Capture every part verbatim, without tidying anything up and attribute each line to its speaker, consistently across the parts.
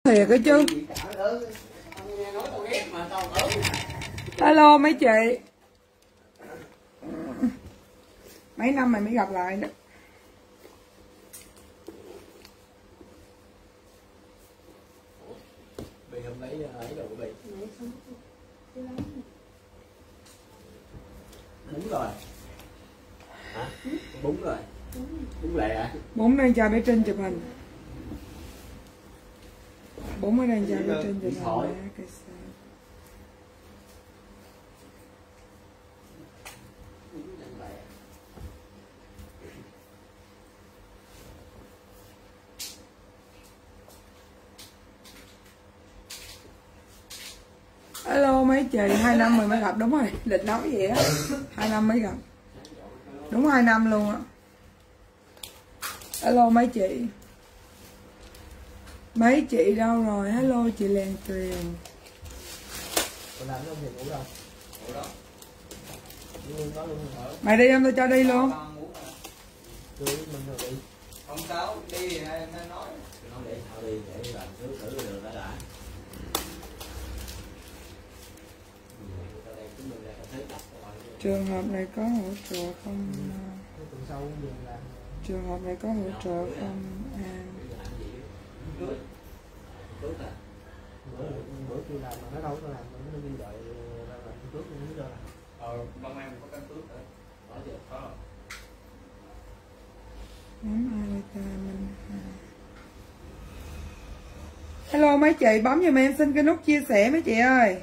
Speaker 1: thiệt cái chứ. Alo mấy chị, mấy năm mày mới gặp lại đó.
Speaker 2: Bún rồi hả? Bún rồi, bún lẹ à?
Speaker 1: Bún đang cho bé Trinh chụp hình. Bún ở đang cho bé Trinh chụp hình. Alo mấy chị, hai năm rồi mới gặp, đúng rồi, lịch nói vậy á, hai năm mới gặp, đúng hai năm luôn á. Alo mấy chị, mấy chị đâu rồi? Hello chị Lèn Tuyền. Mày đi không? Tôi cho đi luôn.
Speaker 2: Không sao, đi thì nói nói để sao đi để làm thứ thử được đã đã.
Speaker 1: Trường hợp này có hỗ trợ không? Trường hợp này có hỗ trợ không An?
Speaker 2: Bữa kia làm mà nó đâu có làm nó đi đợi làm căn cước không biết đâu. Ờ, ban em có căn cước rồi. Đó giờ có rồi.
Speaker 1: Bấm ai đây ta mình. Hello mấy chị, bấm giùm em xin cái nút chia sẻ mấy chị ơi.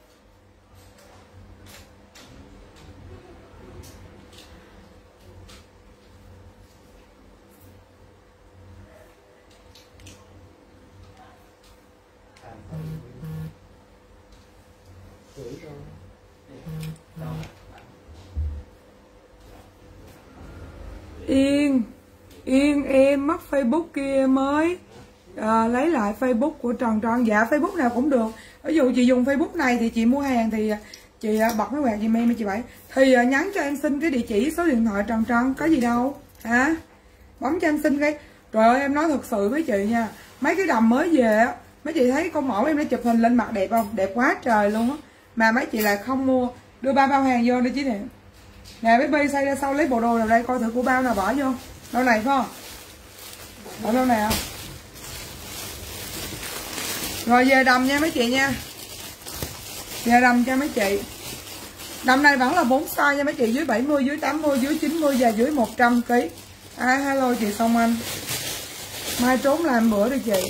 Speaker 1: Yên Yên em mất Facebook kia mới à, lấy lại Facebook của Tròn Tròn. Dạ Facebook nào cũng được. Ví dụ chị dùng Facebook này thì chị mua hàng thì chị bật cái quẹt giùm em chị Bảy. Thì nhắn cho em xin cái địa chỉ số điện thoại Tròn Tròn, có gì đâu hả? Bấm cho em xin cái. Trời ơi em nói thật sự với chị nha, mấy cái đầm mới về á, mấy chị thấy con mẫu em đã chụp hình lên mặt đẹp không? Đẹp quá trời luôn á. Mà mấy chị lại không mua. Đưa ba bao hàng vô đi chứ nè. Nè bé Bi xây ra sau lấy bộ đồ nào đây coi thử của bao nào bỏ vô. Đâu này phải không? Bỏ đâu này không? Rồi về đầm nha mấy chị nha. Về đầm cho mấy chị. Đầm này vẫn là bốn size nha mấy chị, dưới bảy mươi, dưới tám mươi, dưới chín mươi và dưới một trăm ki lô gam. À, hello chị Song Anh. Mai trốn làm bữa đi chị.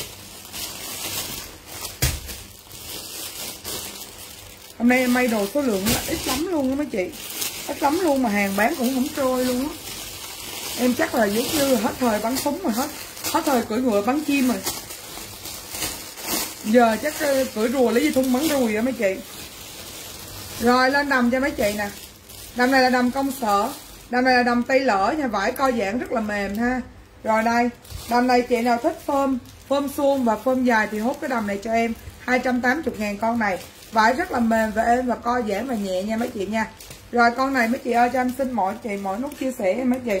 Speaker 1: Hôm nay em may đồ số lượng là ít lắm luôn á mấy chị. Ít lắm luôn mà hàng bán cũng không trôi luôn á. Em chắc là giống như hết thời bắn súng rồi, hết hết thời cưỡi ngựa bắn chim rồi. Giờ chắc cưỡi rùa lấy dây thun bắn ruồi á mấy chị. Rồi lên đầm cho mấy chị nè. Đầm này là đầm công sở. Đầm này là đầm tay lỡ nha, vải co giãn rất là mềm ha. Rồi đây, đầm này chị nào thích phơm, phơm suông và phơm dài thì hút cái đầm này cho em. Hai trăm tám mươi ngàn con này. Vải rất là mềm và êm và co giãn và nhẹ nha mấy chị nha. Rồi con này mấy chị ơi cho em xin mọi chị mỗi nút chia sẻ em mấy chị.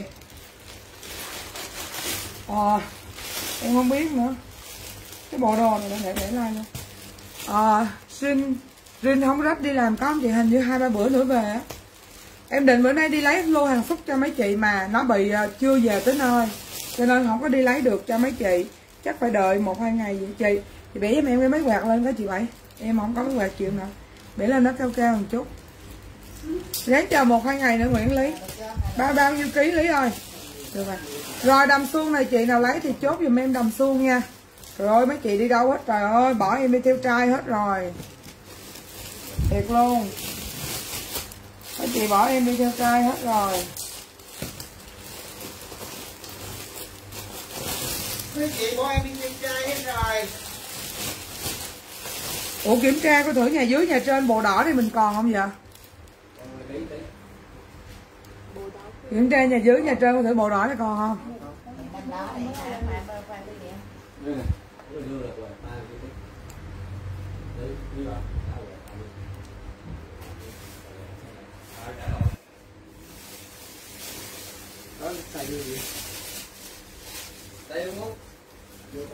Speaker 1: Ờ, em không biết nữa. Cái bộ đồ này để để lại luôn. Ờ, Rin Rin không rách đi làm có không chị, hình như hai ba bữa nữa về á. Em định bữa nay đi lấy lô hàng xúc cho mấy chị mà nó bị uh, chưa về tới nơi, cho nên không có đi lấy được cho mấy chị. Chắc phải đợi một hai ngày vậy chị. Chị bẻ em em cái máy quạt lên đó chị Bảy. Em không có máy quạt chịu nữa. Bẻ lên nó cao cao một chút. Ráng chờ một hai ngày nữa Nguyễn Lý. Bao bao nhiêu ký Lý ơi. Được rồi. Rồi đầm suông này chị nào lấy thì chốt giùm em đầm suông nha. Rồi mấy chị đi đâu hết trời ơi, bỏ em đi theo trai hết rồi. Thiệt luôn. Mấy chị bỏ em đi theo trai hết rồi.
Speaker 2: Mấy chị bỏ em đi theo trai hết rồi.
Speaker 1: Ủa kiểm tra coi thử nhà dưới nhà trên bộ đỏ này mình còn không vậy? Kiểm tra nhà dưới nhà trên coi thử bộ đỏ này còn không?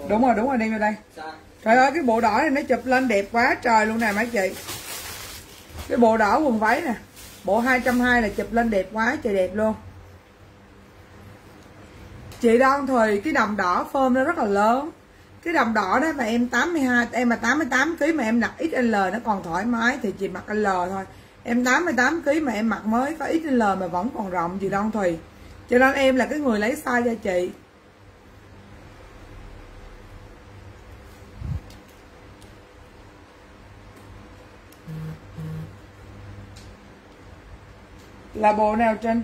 Speaker 1: Đúng rồi, đúng rồi, đem vô đây. Trời ơi, cái bộ đỏ này nó chụp lên đẹp quá trời luôn nè mấy chị. Cái bộ đỏ quần váy nè, bộ hai trăm hai mươi là chụp lên đẹp quá trời đẹp luôn. Chị Đoan Thùy, cái đầm đỏ form nó rất là lớn. Cái đầm đỏ đó mà em tám mươi hai, em mà tám mươi tám ký mà em mặc ích lờ nó còn thoải mái thì chị mặc L thôi. Em tám mươi tám ký mà em mặc mới có ích lờ mà vẫn còn rộng chị Đoan Thùy. Cho nên em là cái người lấy size cho chị. Là bộ nào Trinh?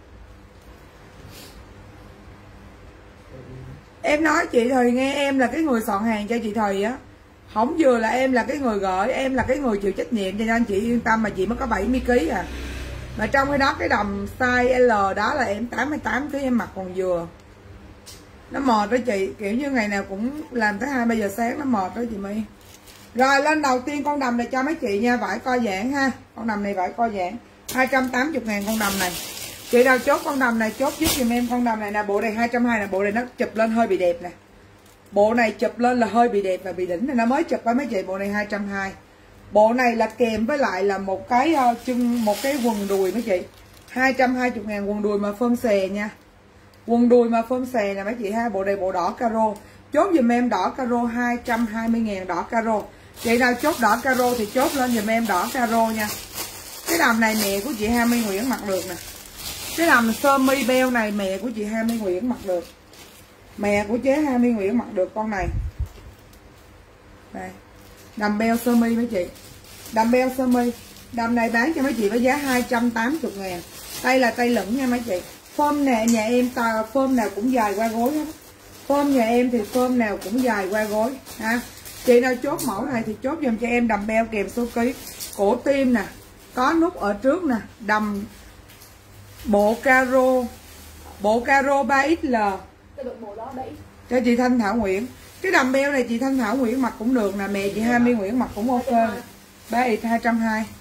Speaker 1: Em nói chị Thùy nghe, em là cái người soạn hàng cho chị Thùy á. Không vừa là em là cái người gửi, em là cái người chịu trách nhiệm, cho nên chị yên tâm mà chị mới có bảy mươi ký à. Mà trong cái đó cái đầm size L đó là em tám mươi tám ký em mặc còn vừa. Nó mệt đó chị, kiểu như ngày nào cũng làm tới hai ba giờ sáng nó mệt đó chị My. Rồi lên đầu tiên con đầm này cho mấy chị nha, vải co giãn ha. Con đầm này vải co giãn hai trăm tám mươi ngàn con đầm này. Chị nào chốt con đầm này chốt giúp giùm em con đầm này nè, bộ này hai trăm hai mươi nè, bộ này nó chụp lên hơi bị đẹp nè. Bộ này chụp lên là hơi bị đẹp và bị đỉnh này, nó mới chụp với mấy chị, bộ này hai trăm hai mươi. Bộ này là kèm với lại là một cái uh, chân một cái quần đùi mấy chị. hai trăm hai mươi ngàn quần đùi mà phơm xè nha. Quần đùi mà phơm xè nè mấy chị ha, bộ này bộ đỏ caro. Chốt giùm em đỏ caro hai trăm hai mươi ngàn đỏ caro. Chị nào chốt đỏ caro thì chốt lên giùm em đỏ caro nha. Cái đầm này mẹ của chị Hai Mươi Nguyễn mặc được nè. Cái đầm sơ mi beo này mẹ của chị Hai Mươi Nguyễn mặc được. Mẹ của chế Hai Mươi Nguyễn mặc được con này. Đây. Đầm beo sơ mi mấy chị. Đầm beo sơ mi. Đầm này bán cho mấy chị với giá hai trăm tám mươi ngàn. Tay là tay lửng nha mấy chị. Phơm nè nhà em tà, phơm nào cũng dài qua gối hết. Phơm nhà em thì phơm nào cũng dài qua gối ha. Chị nào chốt mẫu này thì chốt giùm cho em đầm beo kèm số ký. Cổ tim nè, có nút ở trước nè, đầm bộ caro, bộ caro ba X L. Cho chị Thanh Thảo Nguyễn. Cái đầm beo này chị Thanh Thảo Nguyễn mặc cũng được nè, mẹ chị Hai Mươi Nguyễn mặc cũng ok. ba X hai trăm hai mươi.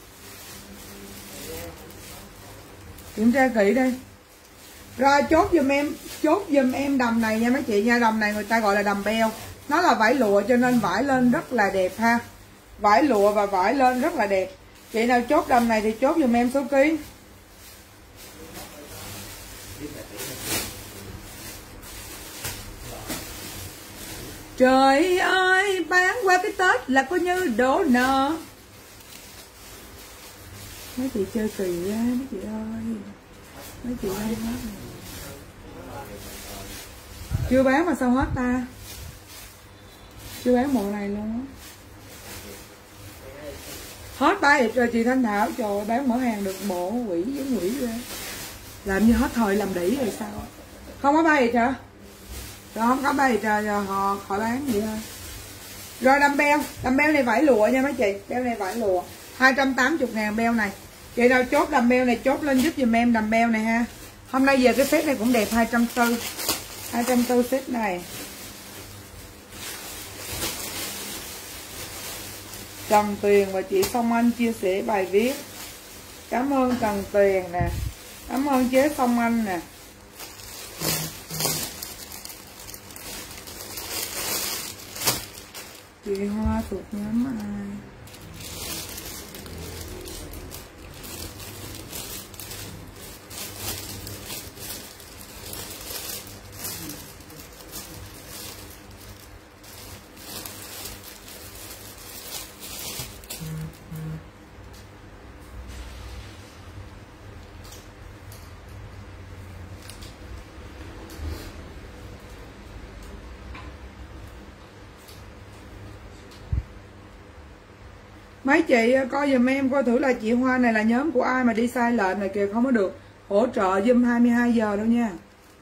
Speaker 1: Kiểm tra kỹ đây. Rồi chốt giùm em, chốt giùm em đầm này nha mấy chị nha, đầm này người ta gọi là đầm beo. Nó là vải lụa cho nên vải lên rất là đẹp ha. Vải lụa và vải lên rất là đẹp. Chị nào chốt đầm này thì chốt giùm em số ký. Trời ơi, bán qua cái Tết là coi như đổ nợ. Mấy chị chơi kỳ á, mấy chị ơi. Mấy chị ơi hết. Chưa bán mà sao hết ta? Chưa bán bộ này luôn á. Hết ba hiệp rồi chị Thanh Thảo. Trời ơi, bán mở hàng được bộ quỷ với quỷ ra. Làm như hết thời làm đỉ rồi sao? Không có ba hiệp hả? Rồi không có ba hiệp rồi, rồi họ khỏi bán vậy thôi. Rồi đầm beo. Đầm beo này vải lụa nha mấy chị. Beo này vải lụa hai trăm tám mươi ngàn beo này. Chị nào chốt đầm beo này chốt lên giúp giùm em đầm beo này ha. Hôm nay giờ cái set này cũng đẹp, hai trăm bốn mươi. hai trăm bốn mươi set này. Trần Tuyền và chị Song Anh chia sẻ bài viết. Cảm ơn Trần Tuyền nè. Cảm ơn chế Song Anh nè. Chị Hoa thuộc nhóm ai? Mấy chị coi giùm em coi thử là chị Hoa này là nhóm của ai mà đi sai lệnh này kìa, không có được hỗ trợ giùm hai mươi hai giờ đâu nha.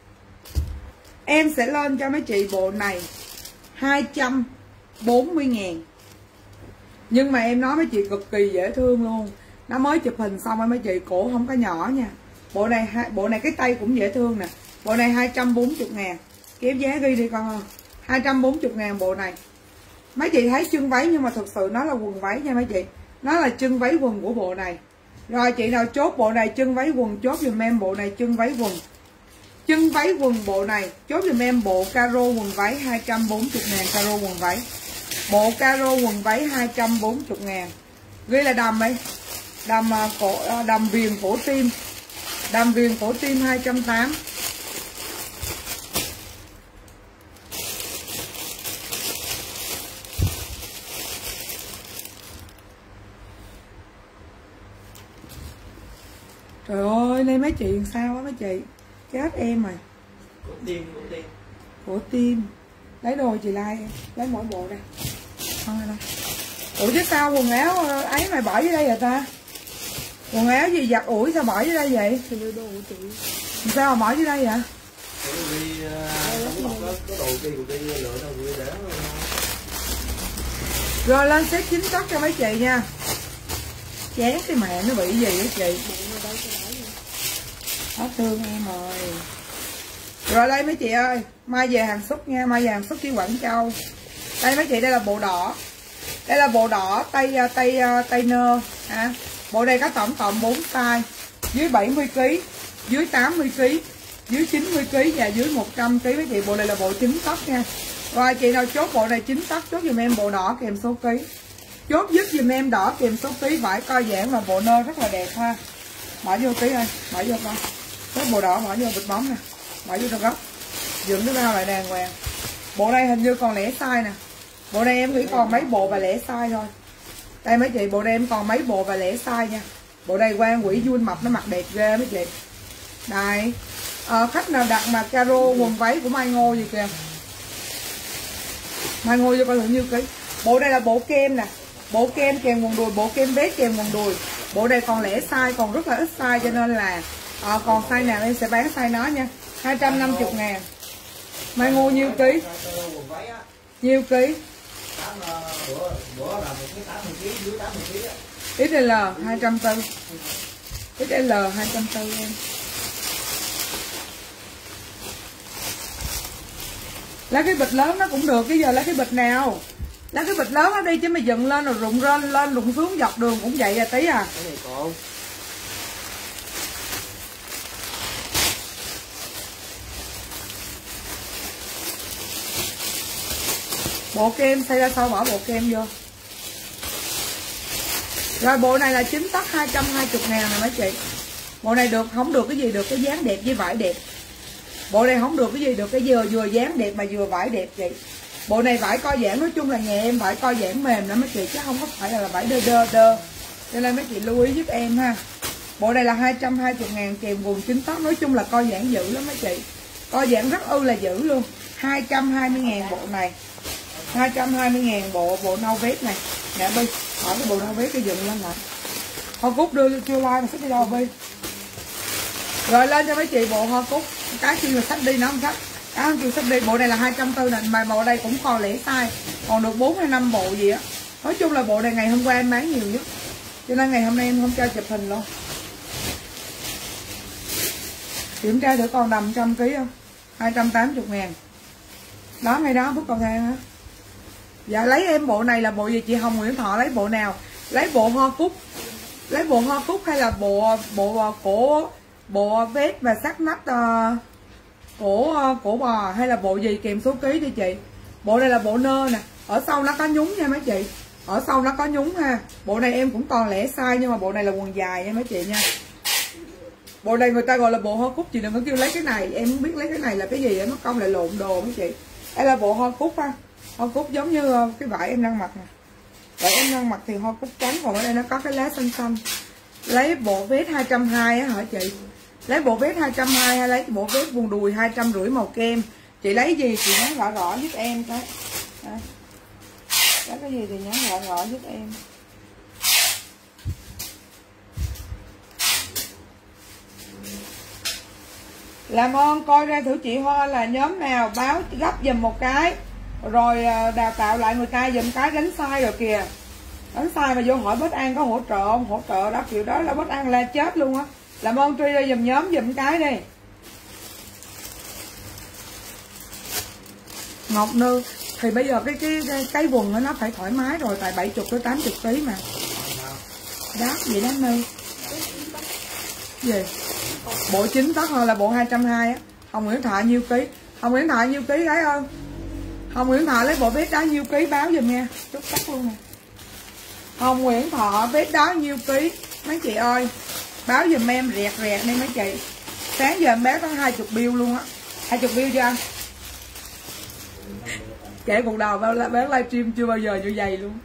Speaker 1: Em sẽ lên cho mấy chị bộ này hai trăm bốn mươi ngàn. Nhưng mà em nói mấy chị cực kỳ dễ thương luôn. Nó mới chụp hình xong rồi mấy chị, cổ không có nhỏ nha. Bộ này bộ này cái tay cũng dễ thương nè. Bộ này hai trăm bốn mươi ngàn. Kéo giá ghi đi con ơi. hai trăm bốn mươi ngàn bộ này. Mấy chị thấy chân váy nhưng mà thực sự nó là quần váy nha mấy chị. Nó là chân váy quần của bộ này. Rồi chị nào chốt bộ này chân váy quần chốt dùm em bộ này chân váy quần. Chân váy quần bộ này chốt dùm em bộ caro quần váy hai trăm bốn mươi ngàn, caro quần váy. Bộ caro quần váy hai trăm bốn mươi ngàn. Ghi là đầm ấy. Đầm cổ đầm viền cổ tim. Đầm viền cổ tim hai trăm tám mươi. Trời ơi, nay mấy chị sao á mấy chị? Chết em rồi.
Speaker 2: Cổ tim, cổ tim.
Speaker 1: Cổ tim. Lấy đồ chị like em, lấy mỗi bộ đây. Thôi đây. Ủa chứ sao quần áo ấy mày bỏ dưới đây vậy ta? Quần áo gì giặt ủi sao bỏ dưới đây vậy?
Speaker 3: Thì đưa đồ của chị.
Speaker 1: Sao mà bỏ dưới đây vậy?
Speaker 2: Đi không có đồ kia của đi lựa đâu người để.
Speaker 1: Rồi lên set chín tấc cho mấy chị nha. Chén cái mẹ nó bị gì á chị? Hết thương em rồi. Rồi đây mấy chị ơi, mai về hàng xuất nha, mai về hàng xuất đi Quảng Châu. Đây mấy chị, đây là bộ đỏ. Đây là bộ đỏ tay tay tay nơ à. Bộ này có tổng cộng bốn size, dưới bảy mươi ki lô gam, dưới tám mươi ki lô gam, dưới chín mươi ki lô gam và dưới một trăm ki lô gam mấy chị. Bộ này là bộ chín tấc nha. Rồi chị nào chốt bộ này chín tấc chốt giùm em bộ đỏ kèm số ký. Chốt giúp giùm em đỏ kèm số ký, vải co giãn và bộ nơ rất là đẹp ha. Bỏ vô tí ơi, bỏ vô con. Cái bộ đỏ bỏ vô bịch bóng nè, bỏ vô trong góc. Dựng nó ra lại đàng hoàng. Bộ này hình như còn lẻ size nè. Bộ này em nghĩ còn mấy bộ và lẻ size thôi. Đây mấy chị, bộ này em còn mấy bộ và lẻ size nha. Bộ này quan quỷ vui mập nó mặc đẹp ghê mấy chị. Đây à, khách nào đặt mà caro quần váy của Mai Ngô gì kìa. Mai Ngô vô coi thử nhiêu ký. Bộ đây là bộ kem nè. Bộ kem kèm quần đùi, bộ kem vest kèm quần đùi. Bộ này còn lẻ size, còn rất là ít size cho nên là à, còn size nào em sẽ bán size nó nha. Hai trăm năm mươi ngàn. Mai Ngô nhiêu ký? Nhiêu ký? ích lờ hai trăm bốn mươi. ích lờ hai trăm bốn mươi em. Lấy cái bịch lớn nó cũng được, cái giờ lấy cái bịch nào? Lấy cái bịch lớn nó đi chứ mày dựng lên rồi rụng lên lên rụng xuống dọc đường cũng vậy à tí à.
Speaker 2: Cái này còn.
Speaker 1: Bộ kem xây ra sau bỏ bộ kem vô. Rồi bộ này là chín tấc hai trăm hai mươi ngàn này mấy chị. Bộ này được không được cái gì, được cái dáng đẹp với vải đẹp. Bộ này không được cái gì, được cái vừa vừa dáng đẹp mà vừa vải đẹp chị. Bộ này vải co giãn, nói chung là nhà em vải co giãn mềm lắm mấy chị, chứ không có phải là vải đơ đơ đơ. Cho nên mấy chị lưu ý giúp em ha. Bộ này là hai trăm hai mươi ngàn kèm quần chín tấc, nói chung là co giãn dữ lắm mấy chị. Co giãn rất ư là dữ luôn. Hai trăm hai mươi ngàn bộ này. Hai trăm hai mươi ngàn bộ bộ nâu vest này. Nè Bi, hỏi cái bộ nâu vest cái dựng lên lại. Hoa Cúc đưa chưa like mà xách đi đâu Bi. Rồi lên cho mấy chị bộ hoa cúc. Cái khi mà xách đi nó không xách. Cái không chịu xách đi. Bộ này là hai trăm bốn mươi nè. Mà bộ đây cũng còn lẻ size. Còn được bốn hay năm bộ gì á. Nói chung là bộ này ngày hôm qua em bán nhiều nhất. Cho nên ngày hôm nay em không cho chụp hình luôn. Kiểm tra thử còn đầm trăm ký không? Hai trăm tám mươi ngàn. Đó ngay đó bước cầu thang hả? Dạ lấy em bộ này là bộ gì chị Hồng Nguyễn Thọ, lấy bộ nào? Lấy bộ hoa cúc. Lấy bộ hoa cúc hay là bộ bộ cổ bộ vest và sắc nách uh, cổ uh, cổ bò hay là bộ gì kèm số ký đi chị. Bộ này là bộ nơ nè, ở sau nó có nhúng nha mấy chị. Ở sau nó có nhúng ha. Bộ này em cũng còn lẻ size nhưng mà bộ này là quần dài nha mấy chị nha. Bộ này người ta gọi là bộ hoa cúc, chị đừng có kêu lấy cái này, em không biết lấy cái này là cái gì, nó công lại lộn đồ mấy chị. Đây là bộ hoa cúc ha. Hoa cúc giống như cái vải em đang mặc nè. Vải em đang mặc thì hoa cúc trắng, còn ở đây nó có cái lá xanh xanh. Lấy bộ vest hai trăm hai mươi á hả chị? Lấy bộ vest hai trăm hai mươi hay lấy bộ vest quần đùi hai trăm rưỡi màu kem? Chị lấy gì chị nhắn rõ rõ giúp em cái. Đây. Lấy cái gì thì nhắn rõ rõ giúp em. Làm ơn coi ra thử chị Hoa là nhóm nào báo gấp giùm một cái. Rồi đào tạo lại người ta giùm cái đánh sai rồi kìa. Đánh sai mà vô hỏi Bết An có hỗ trợ không? Hỗ trợ đó kiểu đó là Bết An la chết luôn á. Làm ơn truy ra giùm nhóm giùm cái đi. Ngọc Nư thì bây giờ cái cái cái, cái quần đó, nó phải thoải mái rồi, tại bảy mươi tới tám mươi ký mà. Đó vậy đó Nư. Gì? Bộ chín tấc thôi là bộ hai trăm hai mươi á. Hồng Nguyễn Thọ nhiêu ký? Hồng Nguyễn Thọ nhiêu ký gái ơi? Hồng Nguyễn Thọ lấy bộ vest đó nhiêu ký báo giùm nha. Chút cắt luôn nè. Hồng Nguyễn Thọ vest đó nhiêu ký mấy chị ơi? Báo giùm em rẹt rẹt đi mấy chị. Sáng giờ em bán có hai chục bill luôn á. Hai chục bill chưa anh? Kể cuộc đầu bán livestream chưa bao giờ như vậy luôn.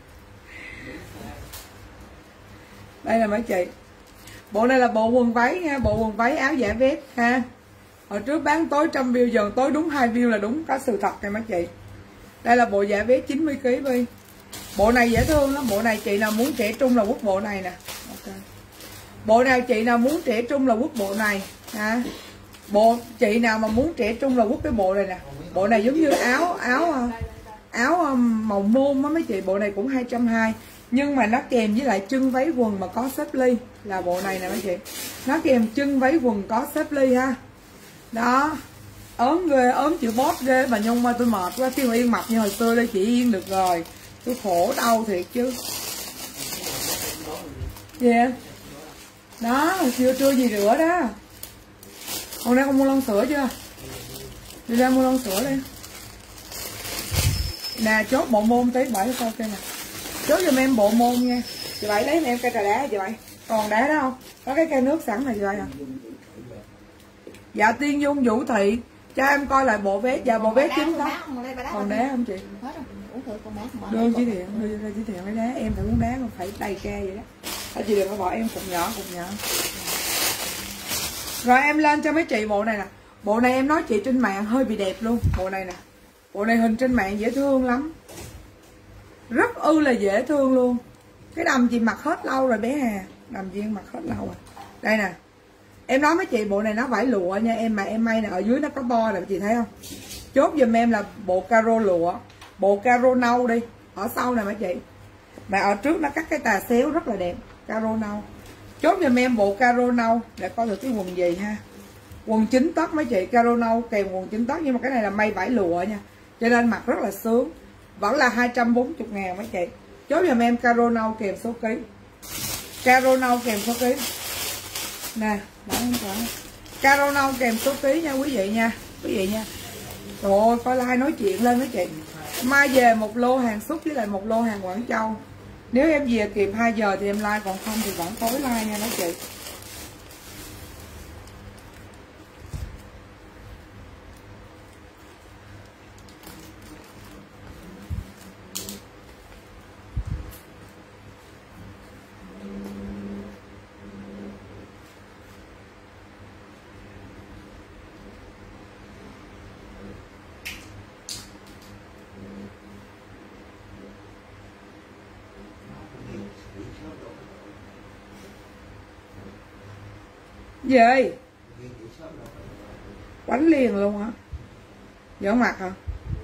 Speaker 1: Đây là mấy chị. Bộ này là bộ quần váy nha, bộ quần váy áo giả vest ha. Hồi trước bán tối trăm view, giờ tối đúng hai view là đúng có sự thật này mấy chị. Đây là bộ giả vest chín mươi ki lô gam. Bộ này dễ thương lắm, bộ này chị nào muốn trẻ trung là quất bộ này nè. Okay. Bộ này chị nào muốn trẻ trung là quất bộ này ha. Bộ chị nào mà muốn trẻ trung là quất cái bộ này nè. Bộ này giống như áo áo áo màu môn á mấy chị, bộ này cũng hai trăm hai mươi. Nhưng mà nó kèm với lại chân váy quần mà có xếp ly là bộ này nè mấy chị. Nó kèm chân váy quần có xếp ly ha. Đó. Ốm ghê, ốm chịu bóp ghê mà Nhung mà tôi mệt quá, Tiêu Yên mập như hồi xưa đây chị Yên được rồi. Tôi khổ đau thiệt chứ. Gì yeah. Đó, chưa trưa gì rửa đó. Hôm nay con mua lon sữa chưa? Đi ra mua lon sữa đi. Nè chốt bộ môn tí bảy coi cây nè. Chốt giùm em bộ môn nha. Chị Bảy lấy em cây trà đá chị Bảy. Còn đá đó không? Có cái cây nước sẵn này chị Bảy à? Dạ Tiên Dung Vũ Thị. Cho em coi lại bộ vest. Dạ bộ vest chính đó. Còn đá không chị? Đưa chi thiện, đưa ra chi thiện lấy đá. Em phải muốn đá còn phải đầy ca vậy đó. Thôi chị đừng có bỏ em cục nhỏ cục nhỏ. Rồi em lên cho mấy chị bộ này nè. Bộ này em nói chị trên mạng hơi bị đẹp luôn. Bộ này nè. Bộ này hình trên mạng dễ thương lắm. Rất ư là dễ thương luôn. Cái đầm chị mặc hết lâu rồi bé Hà. Đầm chị mặc hết lâu rồi. Đây nè. Em nói mấy chị bộ này nó vải lụa nha em, mà em may nè, ở dưới nó có bo nè chị thấy không? Chốt giùm em là bộ caro lụa. Bộ caro nâu đi. Ở sau nè mấy chị. Mà ở trước nó cắt cái tà xéo rất là đẹp. Caro nâu. Chốt giùm em bộ caro nâu. Để coi được cái quần gì ha. Quần chính tấc mấy chị, caro nâu kèm quần chính tấc. Nhưng mà cái này là may vải lụa nha. Cho nên mặc rất là sướng. Vẫn là hai trăm bốn mươi ngàn mấy chị. Chốt giùm em caro nâu kèm số ký. Caro nâu kèm số ký. Nè, đã không có. Caro nâu kèm số ký nha quý vị nha. Quý vị nha. Trời ơi, coi like nói chuyện lên mấy chị. Mai về một lô hàng xúc với lại một lô hàng Quảng Châu. Nếu em về kịp hai giờ thì em like, còn không thì vẫn tối like nha mấy chị. Gì? Quánh liền luôn hả? Giỡn mặt hả?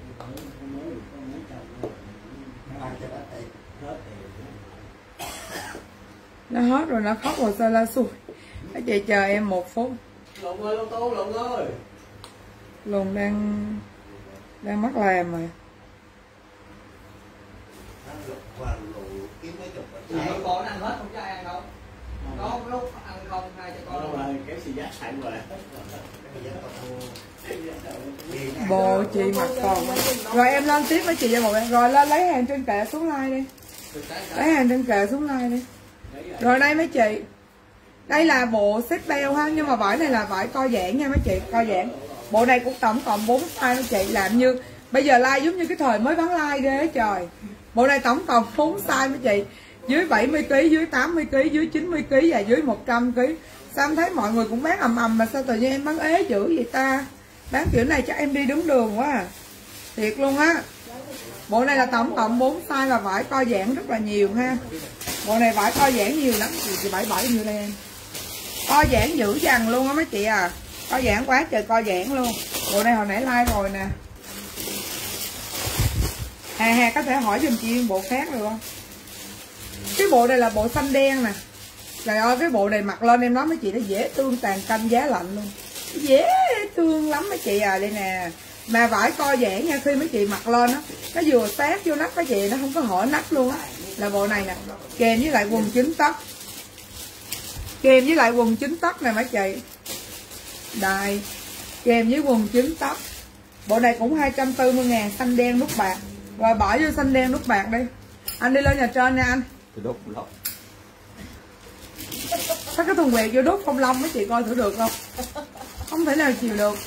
Speaker 1: Nó hết rồi, nó khóc rồi sao la xui. Các chị chờ em một phút.
Speaker 2: Lộn ơi, lộn tô, lộn ơi.
Speaker 1: Lộn đang đang mắc làm rồi.
Speaker 2: Hai con ăn hết không cho ai ăn đâu. Có lúc ăn không hai cho con. Đúng rồi, kéo xì giác sẵn rồi.
Speaker 1: Bộ chị mặc còn. Rồi em lên tiếp với chị cho một em. Rồi lên lấy hàng trên kệ xuống like đi. Lấy hàng trên kệ xuống like đi. Rồi đây mấy chị. Đây là bộ set beo ha, nhưng mà vải này là vải co giãn nha mấy chị, co giãn. Bộ này cũng tổng cộng bốn size mấy chị, làm như bây giờ like giống như cái thời mới bán like ghê trời. Bộ này tổng cộng bốn size mấy chị. Dưới bảy mươi ki lô gam, dưới tám mươi ki lô gam, dưới chín mươi ki lô gam và dưới một trăm ki lô gam. Sao em thấy mọi người cũng bán ầm ầm mà sao tự nhiên em bán ế dữ vậy ta? Bán kiểu này chắc em đi đúng đường quá à. Thiệt luôn á. Bộ này là tổng cộng bốn size và vải co giãn rất là nhiều ha. Bộ này vải co giãn nhiều lắm. Chị bảy bảy như đây em. Co giãn dữ dằn luôn á mấy chị à. Co giãn quá trời co giãn luôn. Bộ này hồi nãy like rồi nè. Hà Hà có thể hỏi giùm chị bộ khác được không? Cái bộ này là bộ xanh đen nè. Trời ơi cái bộ này mặc lên em nói mấy chị nó dễ thương tàn canh giá lạnh luôn. Dễ thương lắm mấy chị à, đây nè. Mà vải co giãn nha, khi mấy chị mặc lên á, nó vừa sát vô nách mấy chị, nó không có hở nách luôn á. Là bộ này nè, kèm với lại quần chính tấc. Kèm với lại quần chính tấc nè mấy chị. Đây. kèm với quần chín tấc. Bộ này cũng hai trăm tư mươi ngàn, xanh đen nút bạc. Rồi bỏ vô xanh đen nút bạc đi. Anh đi lên nhà trên nha anh.
Speaker 2: Đốt phong long.
Speaker 1: Sao cái thùng quẹt vô đốt phong long mấy chị coi thử được không? Không thể nào chịu được.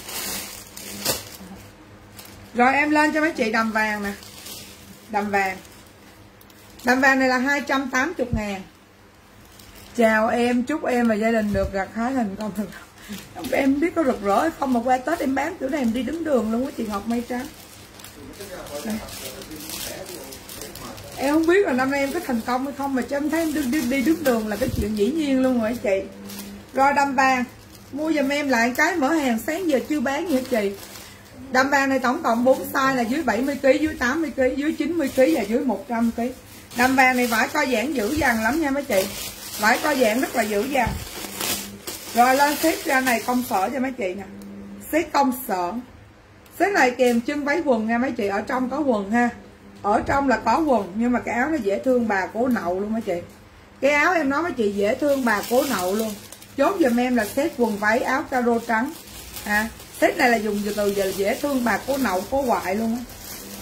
Speaker 1: Rồi em lên cho mấy chị đầm vàng nè. Đầm vàng. Đầm vàng này là hai trăm tám mươi ngàn. Chào em, chúc em và gia đình được gặt hái thành công thực. Em biết có rực rỡ hay không mà qua Tết em bán kiểu này em đi đứng đường luôn á chị Ngọc Mây Trắng. Đây. Em không biết là năm nay em có thành công hay không mà cho em thấy em đi, đi, đi đứng đường là cái chuyện dĩ nhiên luôn rồi chị. Rồi đầm vàng, mua giùm em lại cái mở hàng sáng giờ chưa bán gì hết chị. Đầm vàng này tổng cộng bốn size là dưới bảy mươi ki lô gam, dưới tám mươi ki lô gam, dưới chín mươi ki lô gam và dưới một trăm ki lô gam. Đầm vàng này vải co giãn dữ dằn lắm nha mấy chị. Vải co giãn rất là dữ dằn. Rồi lên set ra này công sở cho mấy chị nè. Set công sở. Set này kèm chân váy quần nha mấy chị, ở trong có quần ha. Ở trong là có quần nhưng mà cái áo nó dễ thương bà cố nậu luôn mấy chị. Cái áo em nói mấy chị dễ thương bà cố nậu luôn. Chốt giùm em là set quần váy áo caro trắng. À, set này là dùng từ giờ dễ thương bà cố nậu cố hoại luôn á.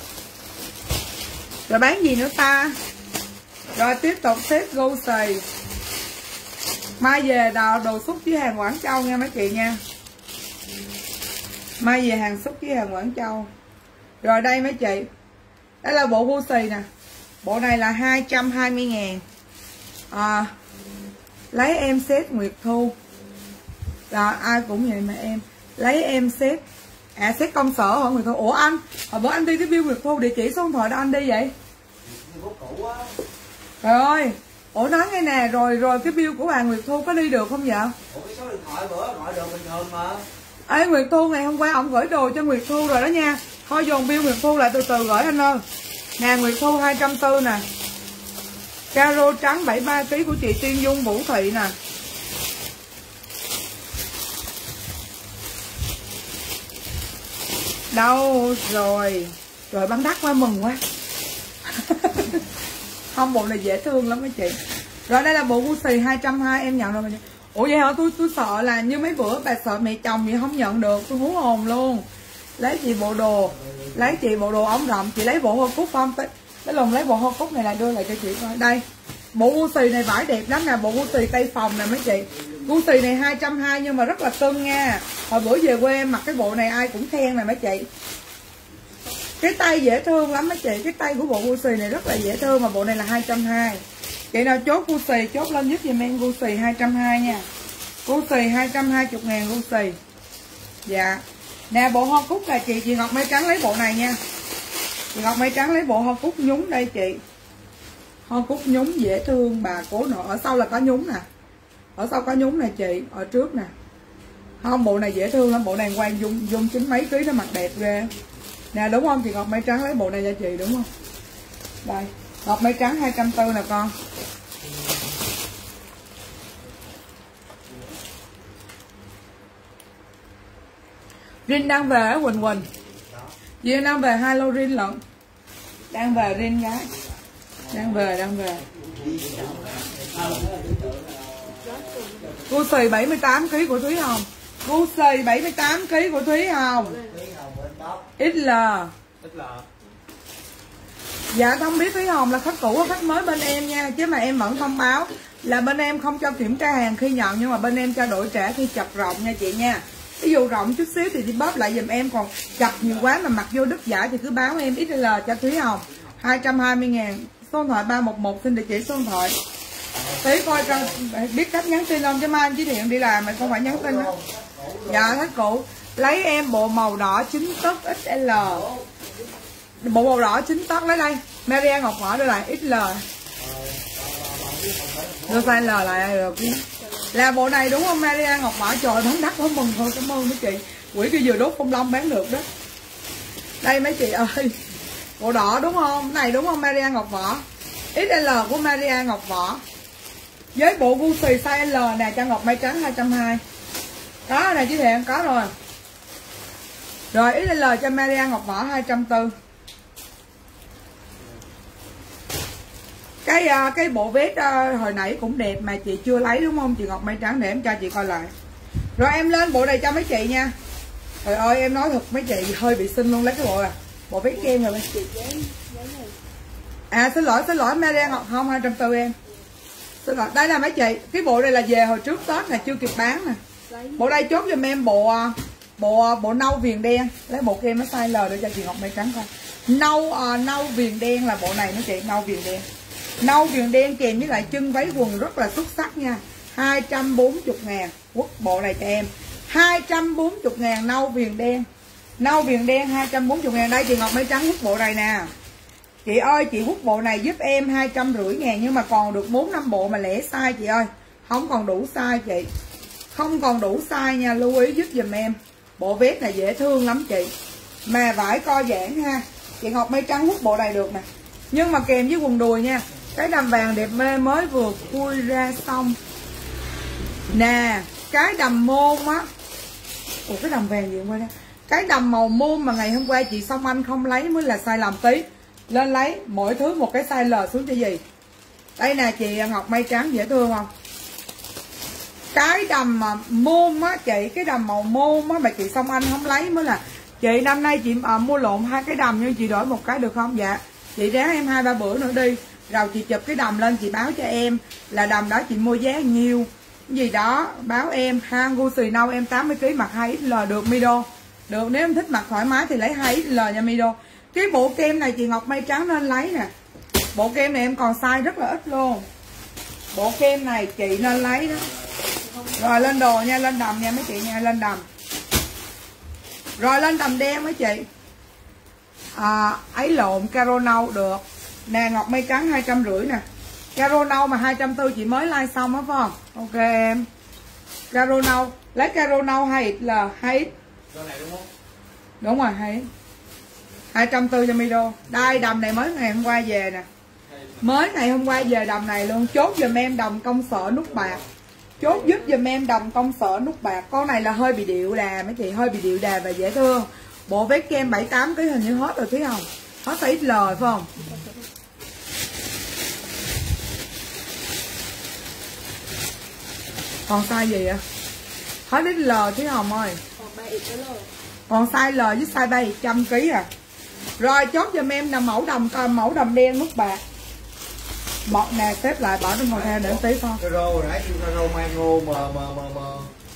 Speaker 1: Rồi bán gì nữa ta? Rồi tiếp tục set Gucci. Mai về đồ, đồ xúc với hàng Quảng Châu nha mấy chị nha. Mai về hàng xúc với hàng Quảng Châu. Rồi đây mấy chị. Đây là bộ Gucci nè. Bộ này là hai trăm hai mươi ngàn. À, lấy em set Nguyệt Thu. Rồi ai cũng vậy mà em. Lấy em set. À set công sở hả Nguyệt Thu? Ủa anh, hồi bữa anh đi cái bill Nguyệt Thu, địa chỉ số điện thoại đâu anh đi vậy? Trời ơi. Ủa nói nghe nè, rồi rồi cái bill của bà Nguyệt Thu có đi được không vậy?
Speaker 2: Ủa cái số điện thoại bữa gọi được bình thường mà.
Speaker 1: Ê Nguyệt Thu ngày hôm qua ông gửi đồ cho Nguyệt Thu rồi đó nha. Thôi dồn bill Nguyệt Thu lại từ từ gửi anh ơi. Nè Nguyệt Thu hai trăm tư mươi nè. Caro trắng bảy mươi ba ki lô gam của chị Tiên Dung Vũ Thị nè. Đâu rồi. Rồi bán đắt quá mừng quá. Không, bộ này dễ thương lắm mấy chị. Rồi đây là bộ Gucci hai trăm hai mươi em nhận rồi mà. Ủa vậy hả? Tôi tôi sợ là như mấy bữa bà sợ mẹ chồng vậy không nhận được, tôi hú hồn luôn. Lấy chị bộ đồ, lấy chị bộ đồ ống rộng, chị lấy bộ hoa cúc không? Cái lùng lấy bộ hoa cúc này là đưa lại cho chị coi. Đây. Bộ Gucci này vải đẹp lắm nè, bộ Gucci Tây Phòng nè mấy chị. Gucci này hai trăm hai mươi nhưng mà rất là cưng nha. Hồi bữa về quê em mặc cái bộ này ai cũng khen nè mấy chị. Cái tay dễ thương lắm mấy chị, cái tay của bộ Gucci này rất là dễ thương mà bộ này là hai trăm hai mươi. Chị nào chốt Gucci chốt lên giúp giùm em Gucci hai trăm hai mươi nha. Gucci hai trăm hai mươi ngàn Gucci. Dạ. Nè bộ hoa cúc là chị chị Ngọc Mây Trắng lấy bộ này nha. Chị Ngọc Mây Trắng lấy bộ hoa cúc nhúng đây chị. Hoa cúc nhúng dễ thương bà cố nội, ở sau là có nhúng nè. Ở sau có nhúng nè chị, ở trước nè. Không, bộ này dễ thương lắm, bộ này quan dung dung chín mấy ký nó mặc đẹp ghê. Nè đúng không chị Ngọc Mây Trắng lấy bộ này cho chị đúng không? Đây, Ngọc Mây Trắng hai trăm tư mươi nè con. Rin đang về ở Quỳnh Quỳnh. Duyên đang về hai lô Rin lận. Đang về Rin gái. Đang về, đang về. Gucci bảy mươi tám ki lô gam của Thúy Hồng. Gucci bảy mươi tám ki lô gam của Thúy Hồng. ích lờ. Dạ không biết Thúy Hồng là khách cũ hay khách mới bên em nha. Chứ mà em vẫn thông báo là bên em không cho kiểm tra hàng khi nhận, nhưng mà bên em cho đổi trả khi chập rộng nha chị nha. Ví dụ rộng chút xíu thì đi bóp lại giùm em, còn chập nhiều quá mà mặc vô đứt giả thì cứ báo em ích lờ cho Thúy Hồng. Hai trăm hai mươi ngàn. Số điện thoại ba một một, xin địa chỉ số điện thoại. Tí coi cho biết cách nhắn tin không, chứ mai anh chỉ điện đi làm mà không phải nhắn tin đó. Dạ khách cũ. Lấy em bộ màu đỏ chín tấc ích lờ. Bộ màu đỏ chín tấc lấy đây. Maria Ngọc Ngõ đưa lại ích lờ. Đưa size L lại được. Là bộ này đúng không Maria Ngọc Ngõ? Trời bán đắt quá mừng thôi, cảm ơn mấy chị. Quỷ kia vừa đốt phong long bán được đó. Đây mấy chị ơi. Bộ đỏ đúng không? Này đúng không Maria Ngọc Võ? ích lờ của Maria Ngọc Võ. Với bộ Gucci size L nè cho Ngọc Mây Trắng hai trăm hai mươi. Có nè chứ thiện, có rồi. Rồi ích lờ cho Maria Ngọc Võ hai trăm tư mươi. Cái cái bộ vest hồi nãy cũng đẹp mà chị chưa lấy đúng không chị Ngọc Mây Trắng, để em cho chị coi lại. Rồi em lên bộ này cho mấy chị nha. Trời ơi em nói thật mấy chị hơi bị xinh luôn, lấy cái bộ à bộ vest kem rồi. À xin lỗi xin lỗi Marian Ngọc không hai trăm tư em. Xin lỗi, đây là mấy chị, cái bộ này là về hồi trước Tết nè, chưa kịp bán nè. Bộ đây chốt giùm em bộ bộ bộ nâu viền đen, lấy bộ kem nó size L để cho chị Ngọc Mai Trắng coi. Nâu uh, nâu viền đen là bộ này mấy chị, nâu viền đen. Nâu viền đen kèm với lại chân váy quần rất là xuất sắc nha. hai trăm bốn mươi ngàn quất bộ này cho em. hai trăm bốn mươi ngàn nâu viền đen. Nâu viền đen hai trăm bốn mươi ngàn. Đây chị Ngọc Mai Trắng quất bộ này nè. Chị ơi chị quất bộ này giúp em hai trăm rưỡi ngàn, nhưng mà còn được bốn năm bộ mà lẻ size chị ơi. Không còn đủ size chị. Không còn đủ size nha, lưu ý giúp giùm em. Bộ vest này dễ thương lắm chị. Mà vải co giãn ha. Chị Ngọc Mai Trắng quất bộ này được nè. Nhưng mà kèm với quần đùi nha. Cái đầm vàng đẹp mê mới vừa khui ra xong. Nè, cái đầm môn á. Ủa cái đầm vàng gì quên đây. Cái đầm màu môn mà ngày hôm qua chị Song Anh không lấy mới là sai lầm tí. Lên lấy mỗi thứ một cái size L xuống cho gì. Đây nè chị Ngọc Mai Trắng dễ thương không? Cái đầm mà môn á chị, cái đầm màu môn á mà chị Song Anh không lấy mới là. Chị năm nay chị à, mua lộn hai cái đầm nhưng chị đổi một cái được không? Dạ. Chị ráng em hai ba bữa nữa đi. Rồi chị chụp cái đầm lên chị báo cho em là đầm đó chị mua giá nhiêu. Gì đó báo em ha. Gucci nâu em tám mươi ki lô gam mặc hai X L được Mido. Được, nếu em thích mặc thoải mái thì lấy hai X L nha Mido. Cái bộ kem này chị Ngọc Mai Trắng nên lấy nè. Bộ kem này em còn size rất là ít luôn. Bộ kem này chị nên lấy đó. Rồi lên đồ nha, lên đầm nha mấy chị nha, lên đầm. Rồi lên đầm đen mấy chị. À, ấy lộn caro nâu được. Nè Ngọc Mai Trắng hai trăm rưỡi nè. Caro nâu mà hai trăm tư mươi chị mới like xong á phải không? Ok em. Caro nâu, lấy caro nâu hai X L, hai X. Đúng không? Đúng rồi, hai X. hai trăm tư mươi cho Mido. Đây đầm này mới ngày hôm qua về nè. Mới ngày hôm qua về đầm này luôn. Chốt giùm em đầm công sở nút bạc. Chốt giúp giùm em đầm công sở nút bạc. Con này là hơi bị điệu đà mấy chị, hơi bị điệu đà và dễ thương. Bộ vest kem bảy mươi tám ký hình như hết rồi thấy không? Hết size X L phải không? Còn size gì ạ? Hết X L Thúy Hồng ơi. Còn size L với size bảy trăm ký à. Rồi chốt giùm em là mẫu đầm mẫu đầm đen nút bạc. Một nè xếp lại bỏ trong ngồi theo để tí con.
Speaker 2: Rô nãy kêu rô mango mờ mờ mờ mờ.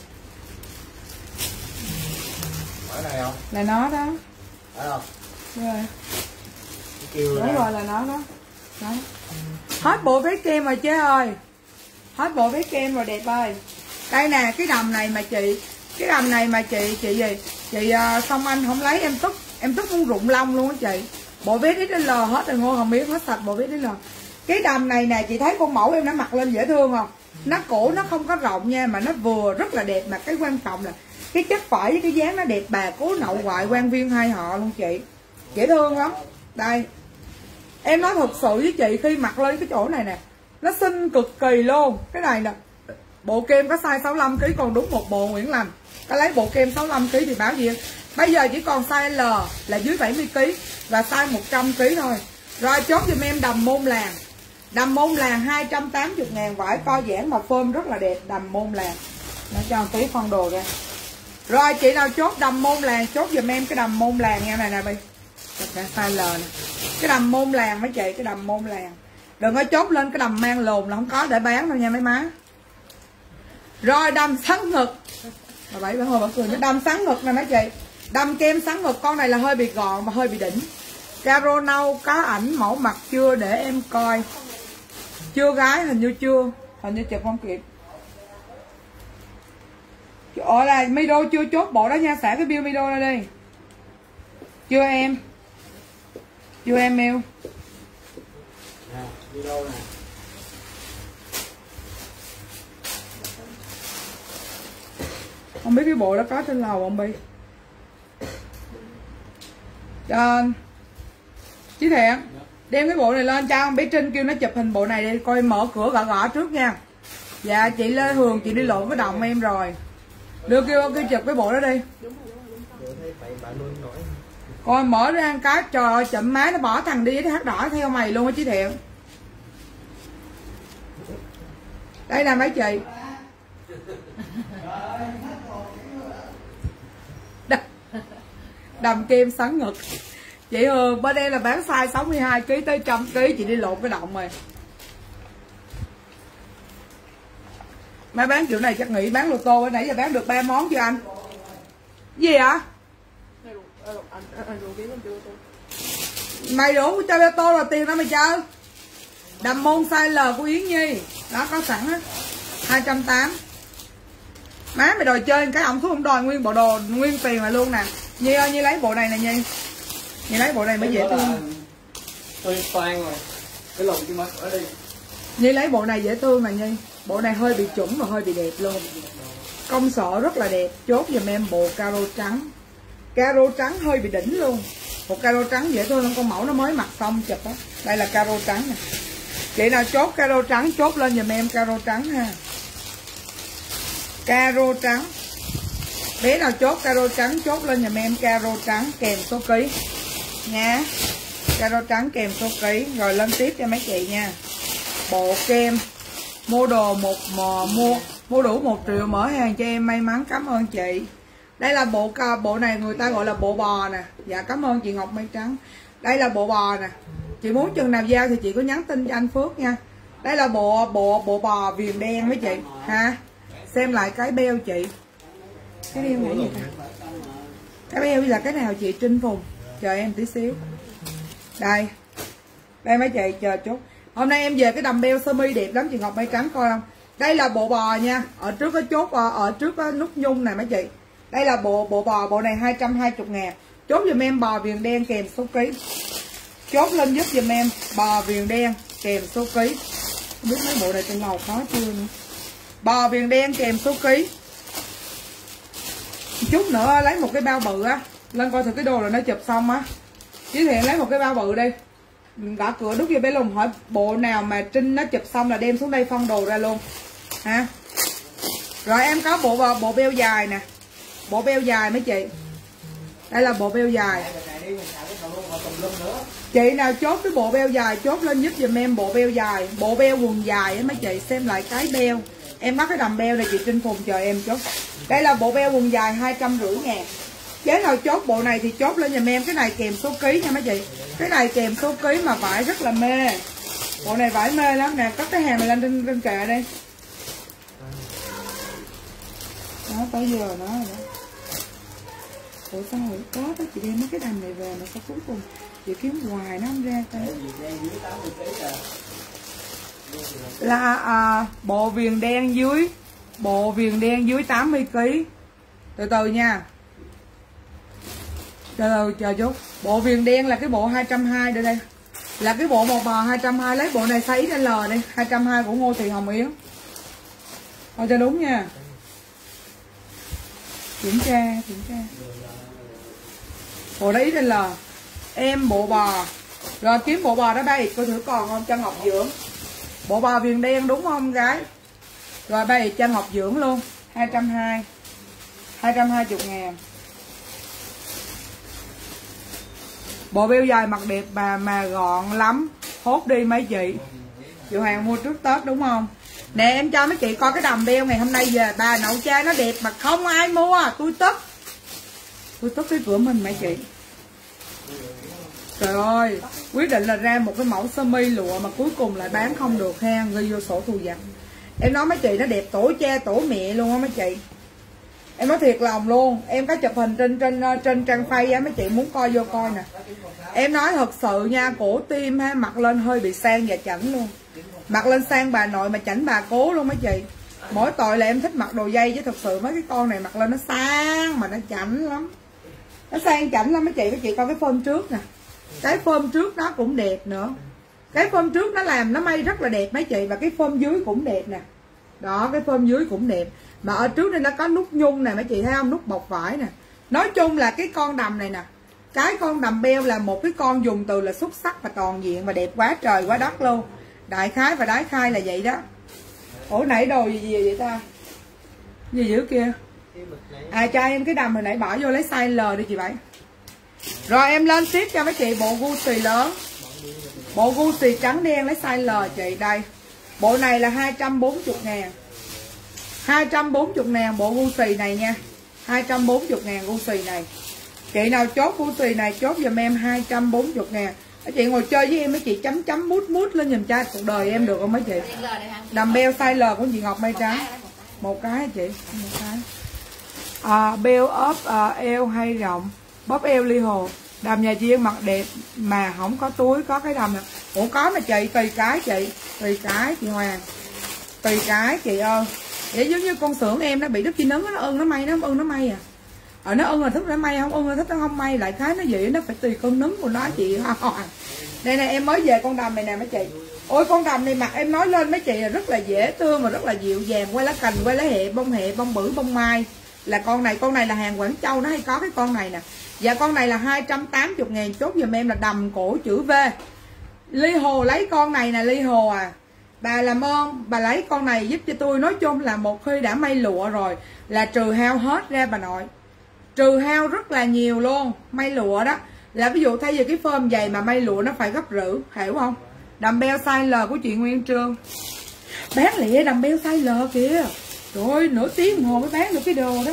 Speaker 2: Ở này không?
Speaker 1: Là nó đó.
Speaker 2: Phải không?
Speaker 1: Đúng rồi.
Speaker 2: Kêu
Speaker 1: Đúng rồi là nó đó. Đó. Hết bộ vest kem rồi chế ơi. Hết bộ vest kem rồi đẹp ơi. Đây nè cái đầm này mà chị, cái đầm này mà chị chị gì? Chị uh, Song Anh không lấy em tức, em tức muốn rụng lông luôn á chị. Bộ vest X L hết rồi Ngô Hồng biết hết sạch bộ vest X L. Cái đầm này nè chị thấy con mẫu em đã mặc lên dễ thương không? Nó cổ nó không có rộng nha mà nó vừa rất là đẹp, mà cái quan trọng là cái chất vải với cái dáng nó đẹp bà cố nậu ngoại quan viên hai họ luôn chị. Dễ thương lắm. Đây. Em nói thật sự với chị khi mặc lên cái chỗ này nè, nó xinh cực kỳ luôn. Cái này nè. Bộ kem có size sáu mươi lăm ký còn đúng một bộ Nguyễn Lành. Có lấy bộ kem sáu mươi lăm ký thì báo gì? Bây giờ chỉ còn size L là dưới bảy mươi ký và size một trăm ký thôi. Rồi chốt giùm em đầm môn làng. Đầm môn làng hai trăm tám mươi ngàn, vải co giãn mà phơm rất là đẹp, đầm môn làng. Nó cho một tí phân đồ ra. Rồi chị nào chốt đầm môn làng chốt giùm em cái đầm môn làng nha này nè Bi. Size L nè. Cái đầm môn làng mấy chị, cái đầm môn làng. Đừng có chốt lên cái đầm mang lồn là không có để bán đâu nha mấy má. Rồi đầm sắn ngực. Bà bảy bà hồi bà cười, đầm sắn ngực nè mấy chị. Đầm kem sắn ngực, con này là hơi bị gọn và hơi bị đỉnh. Caro nâu có ảnh mẫu mặt chưa để em coi. Chưa gái hình như chưa, hình như chụp không kịp. Ủa là Mido chưa chốt bộ đó nha, xả cái bill Mido ra đi. Chưa em. Chưa em yêu. Không biết cái bộ đó có trên lầu không Bi? Cho Chí Thiện đem cái bộ này lên cho ông bé Trinh kêu nó chụp hình bộ này đi, coi mở cửa gõ gõ trước nha. Dạ chị Lê Hường chị đi lộn cái đồng em rồi. Đưa kêu kêu chụp cái bộ đó đi. Coi mở ra cái trời ơi chậm má nó bỏ thằng đi với hát đỏ theo mày luôn á Chí Thiện. Đây là mấy chị. Đầm kem sáng ngực. Chị Hương bên em là bán size sáu mươi hai ki lô gam tới một trăm ki lô gam, chị đi lộn cái động rồi. Má bán kiểu này chắc nghĩ bán lô tô, nãy giờ bán được ba món chưa anh? Gì hả? Mày đủ cho lô tô là tiền đó mày chơi. Đầm môn size L của Yến Nhi. Đó có sẵn á. hai trăm tám mươi. Má mày đòi chơi cái ông xuống không đòi nguyên bộ đồ, nguyên tiền lại luôn nè. Nhi ơi, Nhi lấy bộ này nè Nhi. Nhi lấy bộ này mới dễ thương.
Speaker 2: Tôi toan rồi. Cái lồng cái mắt ở đây.
Speaker 1: Nhi lấy bộ này dễ thương nè Nhi. Bộ này hơi bị chuẩn và hơi bị đẹp luôn. Công sở rất là đẹp. Chốt giùm em bộ caro trắng. Caro trắng hơi bị đỉnh luôn. Một caro trắng dễ thương, con mẫu nó mới mặc xong chụp á. Đây là caro trắng nè. Chị nào chốt caro trắng chốt lên giùm em caro trắng ha. Caro trắng. Bé nào chốt caro trắng chốt lên giùm em caro trắng kèm số ký nha. Caro trắng kèm số ký. Rồi lên tiếp cho mấy chị nha. Bộ kem. Mua đồ một mò mua mua đủ một triệu mở hàng cho em, may mắn, cảm ơn chị. Đây là bộ bộ này người ta gọi là bộ bò nè. Dạ cảm ơn chị Ngọc Mây Trắng. Đây là bộ bò nè. Chị muốn chừng nào giao thì chị có nhắn tin cho anh Phước nha. Đây là bộ bộ bộ bò viền đen mấy chị ha. Xem lại cái beo chị. Cái beo này gì ta? Cái beo là cái nào chị Trinh Phùng? Chờ em tí xíu. Đây. Đây mấy chị chờ chút. Hôm nay em về cái đầm beo sơ mi đẹp lắm chị Ngọc Mây Trắng coi không? Đây là bộ bò nha. Ở trước có chốt ở trước có nút nhung này mấy chị. Đây là bộ bộ bò, bộ này hai trăm hai mươi ngàn. Chốt giùm em bò viền đen kèm số ký. Chốt lên giúp giùm em bò viền đen kèm số ký. Không biết mấy bộ này trên lầu khó chưa nữa. Bò viền đen kèm số ký. Chút nữa lấy một cái bao bự á, lên coi thử cái đồ là nó chụp xong á. Chứ thì lấy một cái bao bự đi. Đã cửa đút vô bé Lùng hỏi bộ nào mà Trinh nó chụp xong là đem xuống đây phân đồ ra luôn ha. Rồi em có bộ bộ beo dài nè. Bộ beo dài mấy chị. Đây là bộ beo dài. Chị nào chốt cái bộ beo dài chốt lên giúp giùm em bộ beo dài. Bộ beo quần dài á mấy chị. Xem lại cái beo. Em bắt cái đầm beo này chị Trinh Phùng chờ em chốt. Đây là bộ beo quần dài hai trăm rưỡi ngàn. Chế nào chốt bộ này thì chốt lên giùm em. Cái này kèm số ký nha mấy chị. Cái này kèm số ký mà vải rất là mê. Bộ này vải mê lắm nè. Cất cái hàng này lên trên, trên kệ đi. Đó tới giờ đó rồi đó. Ủa sao rồi có đó chị đem mấy cái đầm này về mà sao cuối cùng chị kiếm hoài nó không ra ta. Là à, bộ viền đen dưới. Bộ viền đen dưới tám mươi ki lô gam. Từ từ nha. Từ từ chờ chút. Bộ viền đen là cái bộ hai trăm hai mươi đây đây. Là cái bộ một bò hai trăm hai mươi. Lấy bộ này size L đi. hai trăm hai mươi của Ngô Thị Hồng Yến. Thôi cho đúng nha. Kiểm tra, kiểm tra. Bộ đấy tên là em bộ bò. Rồi kiếm bộ bò đó ba coi thử còn không cho Ngọc Dưỡng. Bộ bò viền đen đúng không gái? Rồi ba cho Ngọc Dưỡng luôn. hai trăm hai mươi. hai trăm hai mươi ngàn. Bộ beo dài mặc đẹp mà mà gọn lắm. Hốt đi mấy chị. Chị Hoàng mua trước Tết đúng không? Nè em cho mấy chị coi cái đầm beo ngày hôm nay về bà nậu chai nó đẹp mà không ai mua. Tôi tức. Tôi tức cái cửa mình mấy chị. Trời ơi. Quyết định là ra một cái mẫu sơ mi lụa mà cuối cùng lại bán không được ha. Ghi vô sổ thù vặt. Em nói mấy chị nó đẹp tổ cha tổ mẹ luôn á mấy chị. Em nói thiệt lòng luôn. Em có chụp hình trên trên trên trang phay á. Mấy chị muốn coi vô coi nè. Em nói thật sự nha. Cổ tim ha. Mặc lên hơi bị sang và chảnh luôn. Mặc lên sang bà nội mà chảnh bà cố luôn mấy chị. Mỗi tội là em thích mặc đồ dây. Chứ thật sự mấy cái con này mặc lên nó sang mà nó chảnh lắm. Nó sang chảnh lắm mấy chị. Mấy chị coi cái phơm trước nè. Cái phơm trước nó cũng đẹp nữa. Cái phơm trước nó làm nó may rất là đẹp mấy chị. Và cái phơm dưới cũng đẹp nè. Đó cái phơm dưới cũng đẹp. Mà ở trước đây nó có nút nhung nè mấy chị thấy không. Nút bọc vải nè. Nói chung là cái con đầm này nè. Cái con đầm beo là một cái con dùng từ là xuất sắc và toàn diện. Và đẹp quá trời quá đất luôn. Đại khái và đái khai là vậy đó. Ủa nãy đồ gì gì vậy ta. Gì dữ kia. À cho em cái đầm hồi nãy bỏ vô lấy size L đi chị Bảy. Rồi em lên tiếp cho mấy chị bộ Gucci lớn. Bộ Gucci trắng đen lấy size L chị. Đây. Bộ này là hai trăm bốn mươi ngàn. hai trăm bốn mươi ngàn bộ Gucci này nha. hai trăm bốn mươi ngàn Gucci này. Chị nào chốt của xì này chốt giùm em hai trăm bốn mươi ngàn. Chị ngồi chơi với em mấy chị chấm chấm mút mút lên giùm trai cuộc đời em được không mấy chị? Đầm beo size L của chị Ngọc Mai Trắng. Một cái chị, một cái. À, beo ốp à, eo hay rộng, bóp eo ly hồ. Đầm nhà chị mặc đẹp mà không có túi, có cái đầm này. Ủa có mà chị, tùy cái chị, tùy cái chị Hoàng. Tùy cái chị ơi. Vậy giống như con xưởng em nó bị đứt chi nứng, nó ưng nó may, nó ưng nó may à. Ở nó ưng là thích nó may, không ưng là thích nó không may. Lại cái nó vậy, nó phải tùy con nứng của nó chị. Đây này em mới về con đầm này nè mấy chị. Ôi con đầm này mặc em nói lên mấy chị là rất là dễ thương và rất là dịu dàng. Quay lá cành, quay lá hệ, bông hệ, bông bưởi, bông mai. Là con này, con này là hàng Quảng Châu nó hay có cái con này nè. Dạ con này là hai trăm tám mươi ngàn, chốt giùm em là đầm cổ chữ V. Ly Hồ lấy con này nè, Ly Hồ à. Bà làm ơn, bà lấy con này giúp cho tôi. Nói chung là một khi đã may lụa rồi là trừ hao hết ra bà nội. Trừ hao rất là nhiều luôn. May lụa đó là ví dụ thay vì cái phơm dày mà may lụa nó phải gấp rưỡi, hiểu không? Đầm beo size L của chị Nguyên Trương. Bán lẹ đầm beo size L kìa. Trời ơi, nửa tiếng đồng hồ mới bán được cái đồ đó.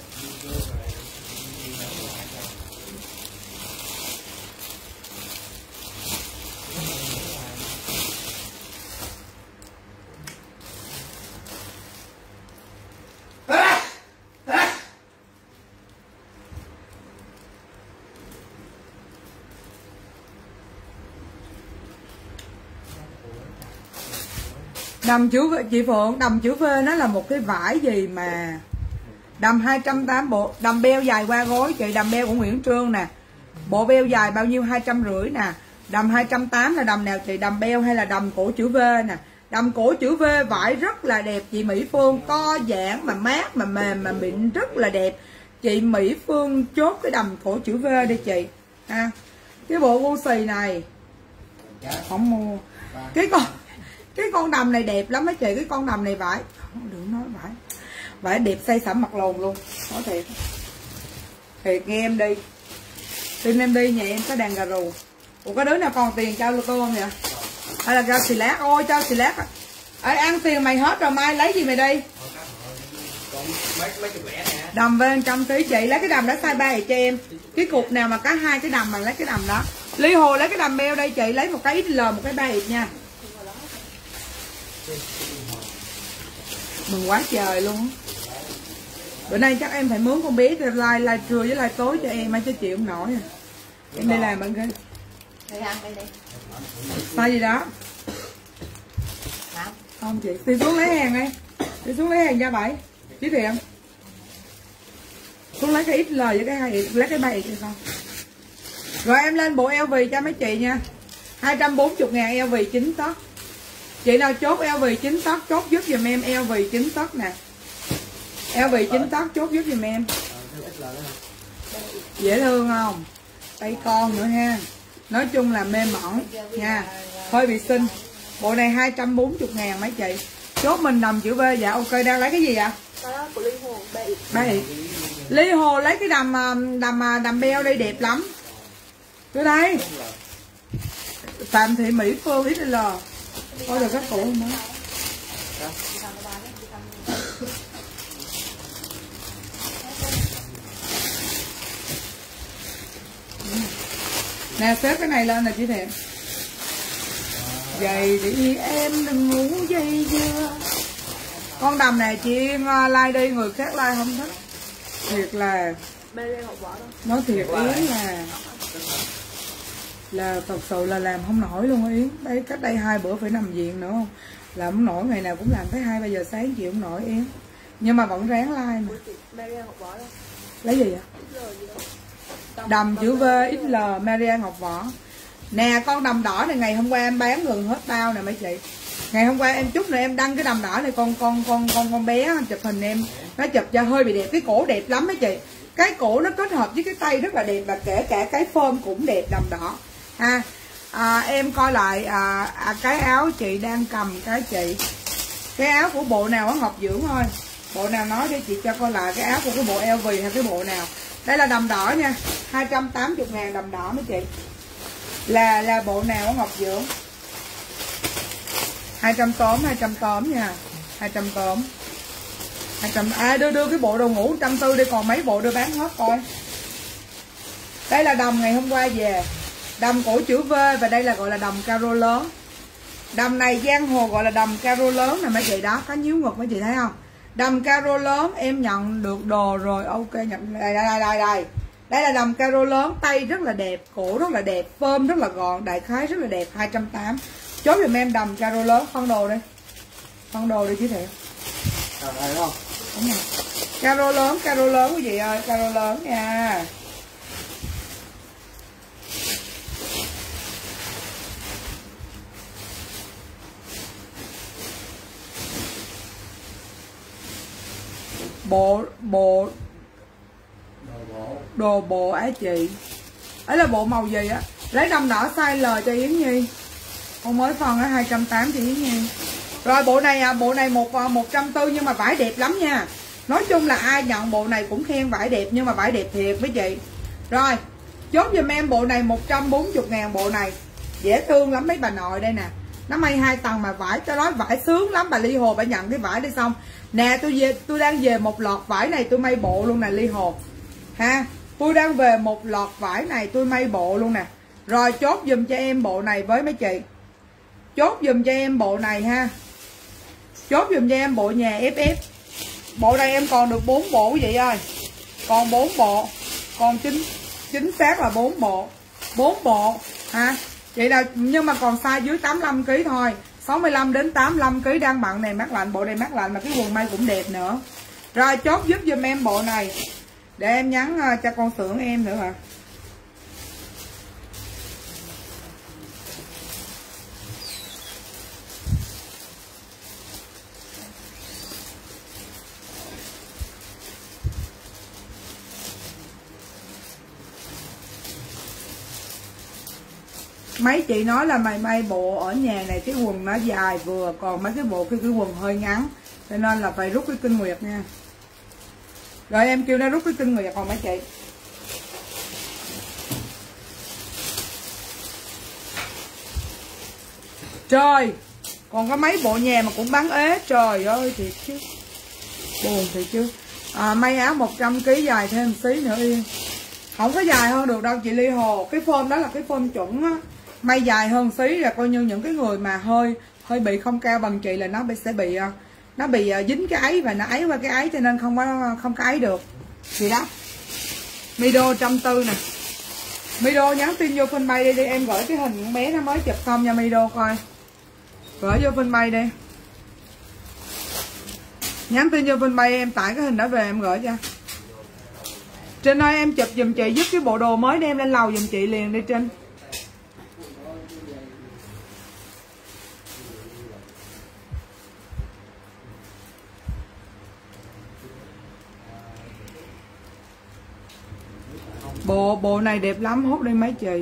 Speaker 1: Đầm chữ chị Phượng, đầm chữ V nó là một cái vải gì mà đầm hai trăm tám mươi bộ, đầm beo dài qua gối chị, đầm beo của Nguyễn Trương nè. Bộ beo dài bao nhiêu hai trăm rưỡi nè. Đầm hai trăm tám mươi là đầm nào chị, đầm beo hay là đầm cổ chữ V nè. Đầm cổ chữ V vải rất là đẹp chị Mỹ Phương, co giãn mà mát mà mềm mà mịn rất là đẹp. Chị Mỹ Phương chốt cái đầm cổ chữ V đi chị. Ha. Cái bộ Gucci này không mua. Cái con Cái con đầm này đẹp lắm mấy chị, cái con đầm này vải không được nói vải. Vải đẹp say sẩm mặt lồn luôn, nói thiệt. Thiệt nghe em đi. Tin em đi, nhà em có đàn gà rù. Ủa có đứa nào còn tiền cho cô không vậy? Hay là cho xì lát, ôi cho xì lát. Ê ăn tiền mày hết rồi mai lấy gì mày đi. Đầm bên trăm tí chị lấy cái đầm đó size ba cho em. Cái cục nào mà có hai cái đầm mà lấy cái đầm đó. Ly Hồ lấy cái đầm beo đây chị, lấy một cái ích lờ một cái ba nha. Mừng quá trời luôn. Bữa nay chắc em phải mướn con bé like like trưa với like tối cho em, chứ chịu không nổi à. Em đi làm bạn cái sao gì đó không chị, đi xuống lấy hàng đi, đi xuống lấy hàng ra bảy chứ thiện xuống lấy cái ích lời với cái hai lấy cái bảy không. Rồi em lên bộ eo vì cho mấy chị nha, hai trăm bốn mươi ngàn eo vì chín tấc. Chị nào chốt eo vì chín tấc chốt giúp giùm em eo vì chín tấc nè. Eo vì chín tấc chốt giúp giùm em. Dễ thương không? Tay con nữa ha. Nói chung là mê mỏng nha. Hơi bị xinh. Bộ này hai trăm bốn mươi ngàn mấy chị. Chốt mình đầm chữ V. Dạ ok, đang lấy cái gì vậy?
Speaker 3: Đó của Ly Hồ.
Speaker 1: Đây. Ly Hồ lấy cái đầm đầm đầm beo đây đẹp lắm. Cứ đây. Phạm Thị Mỹ Phương ích lờ. Coi được các cổ không đó. Nè xếp cái này lên là chị Thiện. Dày đi em đừng ngủ dây dưa. Con đầm này chị like đi, người khác like không thích. Thiệt là nói thiệt Yến là là thật sự là làm không nổi luôn Yến. Đây cách đây hai bữa phải nằm viện nữa không, làm không nổi, ngày nào cũng làm tới hai ba giờ sáng chịu không nổi Yến, nhưng mà vẫn ráng like mà. Lấy gì vậy? Đầm chữ V ích lờ Maria Ngọc Võ nè. Con đầm đỏ này ngày hôm qua em bán gần hết bao nè mấy chị. Ngày hôm qua em chút nữa em đăng cái đầm đỏ này, con con con con con bé chụp hình em, nó chụp cho hơi bị đẹp, cái cổ đẹp lắm mấy chị. Cái cổ nó kết hợp với cái tay rất là đẹp, và kể cả cái phơm cũng đẹp đầm đỏ ha. À, em coi lại à, à, cái áo chị đang cầm cái chị, cái áo của bộ nào ở Ngọc Dưỡng thôi, bộ nào nói để chị cho coi lại cái áo của cái bộ eo vì hay cái bộ nào. Đây là đầm đỏ nha, hai trăm tám mươi ngàn đầm đỏ mấy chị. Là là bộ nào ở Ngọc Dưỡng. hai trăm tóm, hai trăm tóm nha. hai trăm tóm. hai trăm à đưa đưa cái bộ đồ ngủ một trăm tư đi, còn mấy bộ đưa bán hết coi. Đây là đầm ngày hôm qua về, đầm cổ chữ V, và đây là gọi là đầm caro lớn. Đầm này giang hồ gọi là đầm caro lớn nè mấy chị, đó có nhíu ngực mấy chị thấy không? Đầm caro lớn em nhận được đồ rồi, ok nhận đây đây đây đây đây. Đây là đầm caro lớn, tay rất là đẹp, cổ rất là đẹp, phơm rất là gọn, đại khái rất là đẹp, hai trăm tám mươi. Chốt giùm em đầm caro lớn, phân đồ đi. Phân đồ đi chứ thiệu.
Speaker 2: Rồi đây đúng không?
Speaker 1: Đúng rồi. Caro lớn, caro lớn quý vị ơi, caro lớn nha. Bộ bộ đồ bộ á chị, ấy là bộ màu gì á, lấy đầm đỏ size L cho Yến Nhi, con mới phân á hai trăm tám mươi cho Yến Nhi. Rồi bộ này à, bộ này một một trăm tư mươi nhưng mà vải đẹp lắm nha. Nói chung là ai nhận bộ này cũng khen vải đẹp, nhưng mà vải đẹp thiệt mấy chị. Rồi chốt giùm em bộ này một trăm bốn mươi ngàn, bộ này dễ thương lắm mấy bà nội. Đây nè, nó may hai tầng mà vải, cho nói vải sướng lắm. Bà Ly Hồ bà nhận cái vải đi xong nè, tôi về tôi đang về một lọt vải này tôi may bộ luôn nè Ly Hồ ha. Tôi đang về một lọt vải này tôi may bộ luôn nè. Rồi chốt dùm cho em bộ này với mấy chị, chốt dùm cho em bộ này ha, chốt dùm cho em bộ nhà ép ép. Bộ này em còn được bốn bộ quý vị ơi, còn bốn bộ, còn chính chính xác là bốn bộ, bốn bộ ha chị nào, nhưng mà còn size dưới tám mươi lăm ki lô gam thôi, sáu mươi lăm đến tám mươi lăm ki lô gam đang bận này, mát lạnh, bộ này mát lạnh mà cái quần may cũng đẹp nữa. Rồi chốt giúp giùm em bộ này để em nhắn cho con xưởng em nữa hả. Mấy chị nói là mày may bộ ở nhà này cái quần nó dài vừa, còn mấy cái bộ cái cái quần hơi ngắn, cho nên là phải rút cái kinh nguyệt nha. Rồi em kêu nó rút cái kinh nguyệt còn mấy chị. Trời, còn có mấy bộ nhà mà cũng bán ế, trời ơi thiệt chứ, buồn thiệt chứ. À, may áo một trăm ki lô gam dài thêm xí nữa Yên, không có dài hơn được đâu chị Ly Hồ. Cái form đó là cái form chuẩn á, may dài hơn xí là coi như những cái người mà hơi hơi bị không cao bằng chị là nó bị sẽ bị nó bị dính cái ấy và nó ấy qua cái ấy, cho nên không có không có ấy được gì đó. Mido trăm tư nè, Mido nhắn tin vô fanpage đi đi, em gửi cái hình con bé nó mới chụp xong nha Mido coi, gửi vô fanpage đi, nhắn tin vô fanpage em tải cái hình đó về em gửi cho. Trinh ơi em chụp giùm chị giúp cái bộ đồ mới đem lên lầu giùm chị liền đi Trinh. Bộ bộ này đẹp lắm, hút đi mấy chị.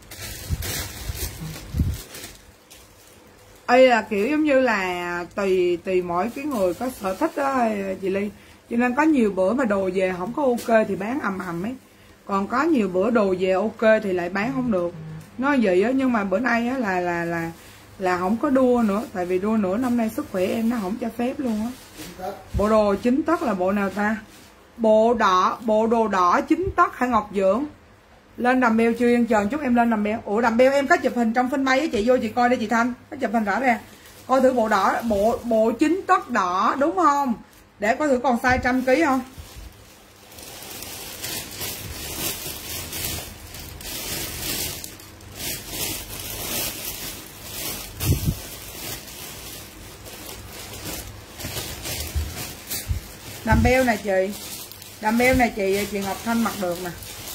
Speaker 1: Đây là kiểu giống như là tùy tùy mỗi cái người có sở thích đó chị Ly. Cho nên có nhiều bữa mà đồ về không có ok thì bán ầm ầm ấy. Còn có nhiều bữa đồ về ok thì lại bán không được. Nói vậy á, nhưng mà bữa nay á là là là là không có đua nữa, tại vì đua nữa năm nay sức khỏe em nó không cho phép luôn á. Bộ đồ chính tấc là bộ nào ta? Bộ đỏ, bộ đồ đỏ chính tấc hả Ngọc Dưỡng? Lên đầm beo chưa Yên Trần, chúc em lên đầm beo. Ủa đầm beo em có chụp hình trong fanpage á chị, vô chị coi đi chị Thanh, có chụp hình rõ ràng. Coi thử bộ đỏ, bộ bộ chính tấc đỏ đúng không? Để coi thử còn size trăm ký không? Đầm beo này chị, đầm beo này chị chị Ngọc Thanh mặc được nè.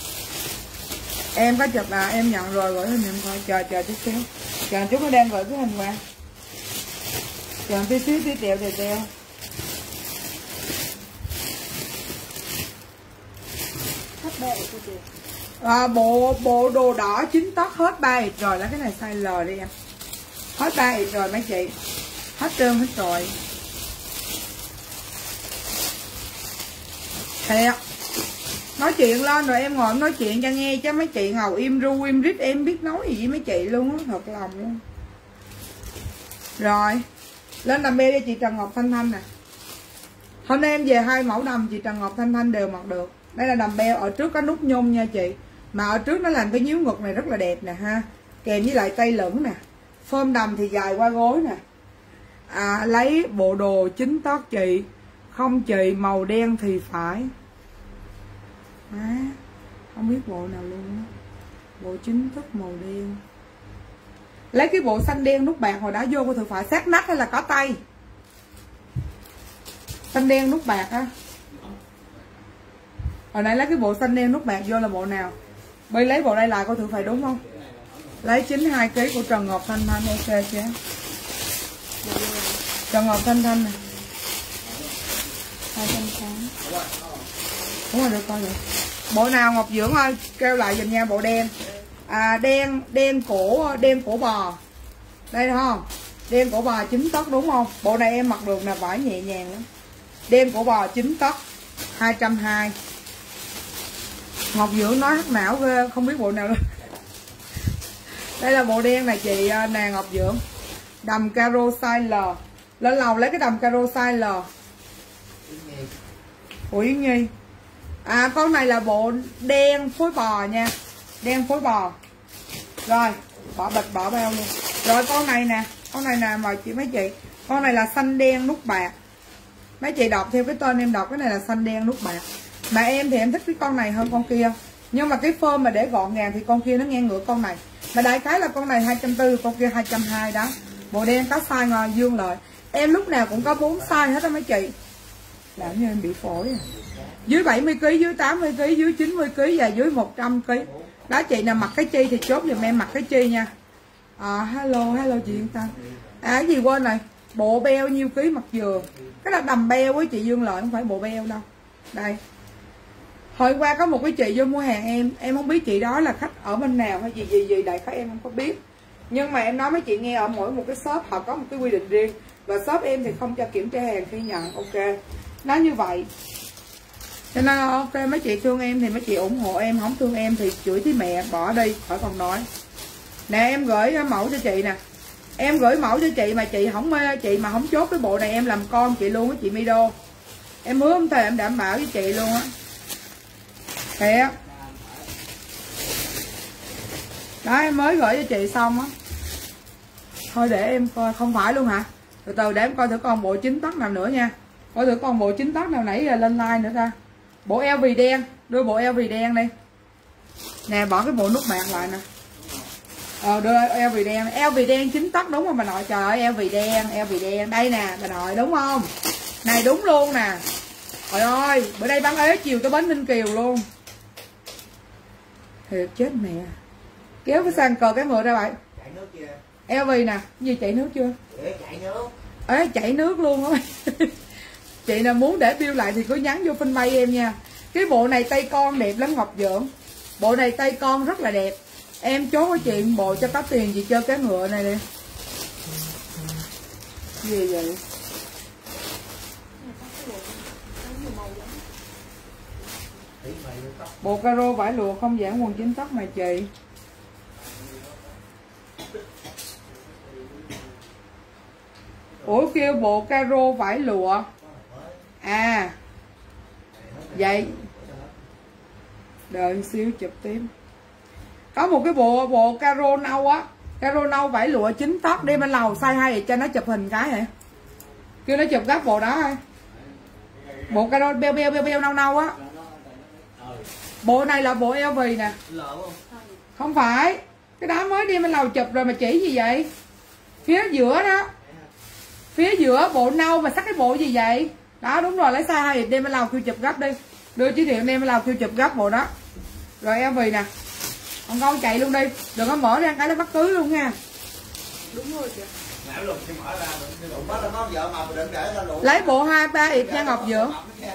Speaker 1: Em có chụp là em nhận rồi, gửi hình em coi. Chờ chờ tí xíu, chờ chút nó đang gửi cái hình qua. Chờ tí xíu tí tẹo tẹo tẹo. À, bộ bộ đồ đỏ chính tấc hết ba ít rồi, là cái này size L đi em. Hết ba ít rồi mấy chị, hết trơn hết rồi. Thiệt, nói chuyện lên rồi em ngồi nói chuyện cho nghe, chứ mấy chị ngồi im ru im rít em biết nói gì với mấy chị luôn á, thật lòng luôn. Rồi lên đầm beo đi chị Trần Ngọc Thanh Thanh nè. Hôm nay em về hai mẫu đầm chị Trần Ngọc Thanh Thanh đều mặc được. Đây là đầm beo, ở trước có nút nhung nha chị, Mà ở trước nó làm cái nhíu ngực này rất là đẹp nè ha. Kèm với lại tay lửng nè. Phơm đầm thì dài qua gối nè. À, lấy bộ đồ chính tóc chị. Không chị màu đen thì phải. À, không biết bộ nào luôn á. Bộ chính thức màu đen. Lấy cái bộ xanh đen nút bạc hồi đó vô cô thử phải sát nách hay là có tay. Xanh đen nút bạc á. Hồi nãy lấy cái bộ xanh đen nút bạc vô là bộ nào? Bây lấy bộ đây lại cô thử phải đúng không? Lấy chín mươi hai ký của Trần Ngọc Thanh Thanh ok chứ. Trần Ngọc Thanh Thanh nè. hai trăm tám. Đúng rồi, được coi rồi. Bộ nào Ngọc Dưỡng ơi, kêu lại giùm nha, bộ đen. À, đen đen cổ đen cổ bò. Đây đúng không? Đen cổ bò chín tấc đúng không? Bộ này em mặc được là vải nhẹ nhàng lắm. Đen cổ bò chín tấc hai trăm hai mươi. Ngọc Dưỡng nói hắc não ghê, không biết bộ nào đâu. Đây là bộ đen này chị nè Ngọc Dưỡng. Đầm caro size L. Lên lầu lấy cái đầm caro size L. Của Yến Nhi. À, con này là bộ đen phối bò nha. Đen phối bò. Rồi, bỏ bịch bỏ bao luôn. Rồi con này nè, con này nè mời chị mấy chị. Con này là xanh đen nút bạc. Mấy chị đọc theo cái tên em đọc, cái này là xanh đen nút bạc. Mà em thì em thích cái con này hơn con kia. Nhưng mà cái phơm mà để gọn gàng thì con kia nó ngang ngược con này. Mà đại khái là con này hai trăm tư mươi, con kia hai trăm hai mươi đó. Bộ đen có size ngồi dương lợi. Em lúc nào cũng có bốn size hết á mấy chị. Làm như em bị phổi à. Dưới bảy mươi ký, dưới tám mươi ký, dưới chín mươi ký và dưới một trăm ký. Đó chị nào mặc cái chi thì chốt giùm em mặc cái chi nha. À, hello, hello chị Yên Tâm. À, cái gì quên rồi. Bộ beo nhiêu ký mặc vừa. Cái là đầm beo với chị Dương Lợi, không phải bộ beo đâu. Đây. Hồi qua có một cái chị vô mua hàng em. Em không biết chị đó là khách ở bên nào hay gì gì gì. Đại khái em không có biết. Nhưng mà em nói mấy chị nghe, ở mỗi một cái shop họ có một cái quy định riêng. Và shop em thì không cho kiểm tra hàng khi nhận. Ok. Nó như vậy. Cho nên ok, mấy chị thương em thì mấy chị ủng hộ em. Không thương em thì chửi tí mẹ bỏ đi, khỏi còn nói. Nè em gửi mẫu cho chị nè. Em gửi mẫu cho chị mà chị không mê, chị mà không chốt cái bộ này em làm con chị luôn á chị Mido. Em hứa không thề em đảm bảo với chị luôn á. Thiệt. Đó em mới gửi cho chị xong á. Thôi để em coi, không phải luôn hả? Từ từ để em coi thử con bộ chín tấc nào nữa nha. Coi thử con bộ chín tấc nào nãy giờ lên like nữa ta. Bộ eo vì đen, đưa bộ eo vì đen đi. Nè bỏ cái bộ nút bạc lại nè. Ờ đưa eo vì đen, eo vì đen chín tấc đúng không bà nội? Trời ơi eo vì đen, eo vì đen. Đây nè bà nội đúng không? Này đúng luôn nè. Trời ơi, bữa đây bán ế chiều tới bến Ninh Kiều luôn. Thiệt chết mẹ. Kéo cái sang cờ cái mượn ra vậy.
Speaker 2: Chạy nước chưa?
Speaker 1: eo vê nè, gì chảy nước chưa?
Speaker 2: Để chạy nước.
Speaker 1: Ê chảy nước luôn á. Chị nào muốn để bill lại thì cứ nhắn vô fanpage em nha. Cái bộ này tay con đẹp lắm Ngọc Dưỡng. Bộ này tay con rất là đẹp. Em chốt với chị bộ cho có tiền chị chơi cái ngựa này đi. Gì vậy? Bộ caro vải lụa không giãn quần chính tấc mà chị. Ủa kêu bộ caro vải lụa. À vậy đợi xíu chụp tiếp. Có một cái bộ bộ caro nâu á, caro nâu vải lụa chín tấc đem bên lầu size hai cho nó chụp hình cái hả? Kêu nó chụp gấp bộ đó thôi. Bộ caro beo beo beo beo nâu nâu á. Bộ này là bộ eo vê nè. Không phải. Cái đó mới đi bên lầu chụp rồi mà chỉ gì vậy? Phía giữa đó. Phía giữa bộ nâu mà sắc cái bộ gì vậy? Đó đúng rồi, lấy size hai đem bên lầu kêu chụp gấp đi. Đưa chỉ điện đem bên lầu kêu chụp gấp bộ đó. Rồi eo vê nè. Còn con chạy luôn đi. Đừng có mở ra cái nó bắt tứ luôn nha. Đúng rồi kìa. Lấy bộ hai ba ịt nha Ngọc Dưỡng.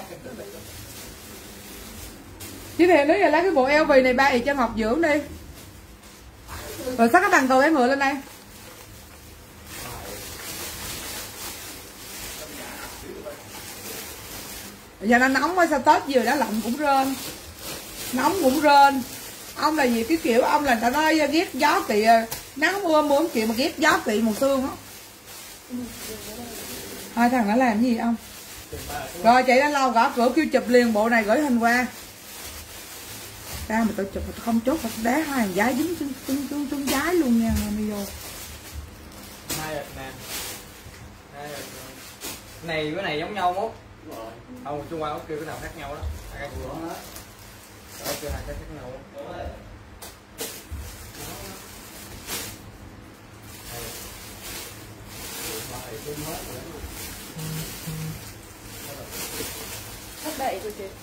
Speaker 1: Chứ thì nếu giờ lấy cái bộ eo vê này ba ịt cho Ngọc Dưỡng đi. Rồi xách cái bằng cầu em ngựa lên đây. Giờ nó nóng quá sao Tết vừa đã lạnh cũng rên. Nóng cũng rên. Ông là gì cái kiểu ông là người ta nói ghét gió kỵ nắng mưa mưa không chịu mà ghét gió kỵ mùa xương á. Hai thằng nó làm gì ông? Rồi chị đang lâu gõ cửa kêu chụp liền bộ này gửi hình qua. Ra mà tao chụp tao không chốt, tao đá hai hàng giái dính chân chân chân chân giái luôn nha mi vô.
Speaker 2: Hai đợt nè. Hai đợt này với này giống nhau mốt. Không, Trung Hoa Úc kêu cái nào khác nhau đó. Hai cái của hết. Đó kêu hai cái khác nhau.
Speaker 3: Hết đậy rồi chị.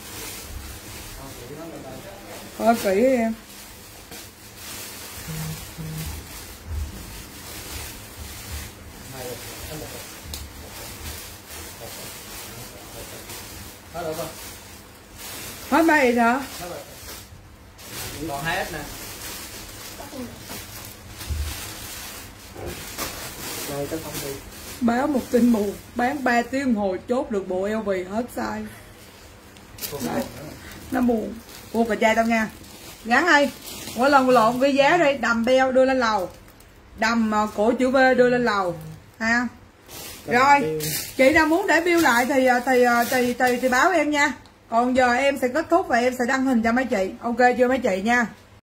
Speaker 1: Thôi kỹ em.
Speaker 2: Hết rồi không?
Speaker 1: Hết ba ít hả?
Speaker 2: Hết rồi. Còn hai ít nè. Đây cái không đi.
Speaker 1: Báo một tin mù, bán ba tiếng đồng hồ chốt được bộ eo bì hết size. Nó buồn. Buồn cả trai tao nha. Gắn hay. Mỗi lần lộn cái giá đây, đầm beo đưa lên lầu. Đầm cổ chữ V đưa lên lầu. Ha. Rồi, chị nào muốn để bill lại thì thì thì thì, thì báo em nha. Còn giờ em sẽ kết thúc và em sẽ đăng hình cho mấy chị. Ok chưa mấy chị nha.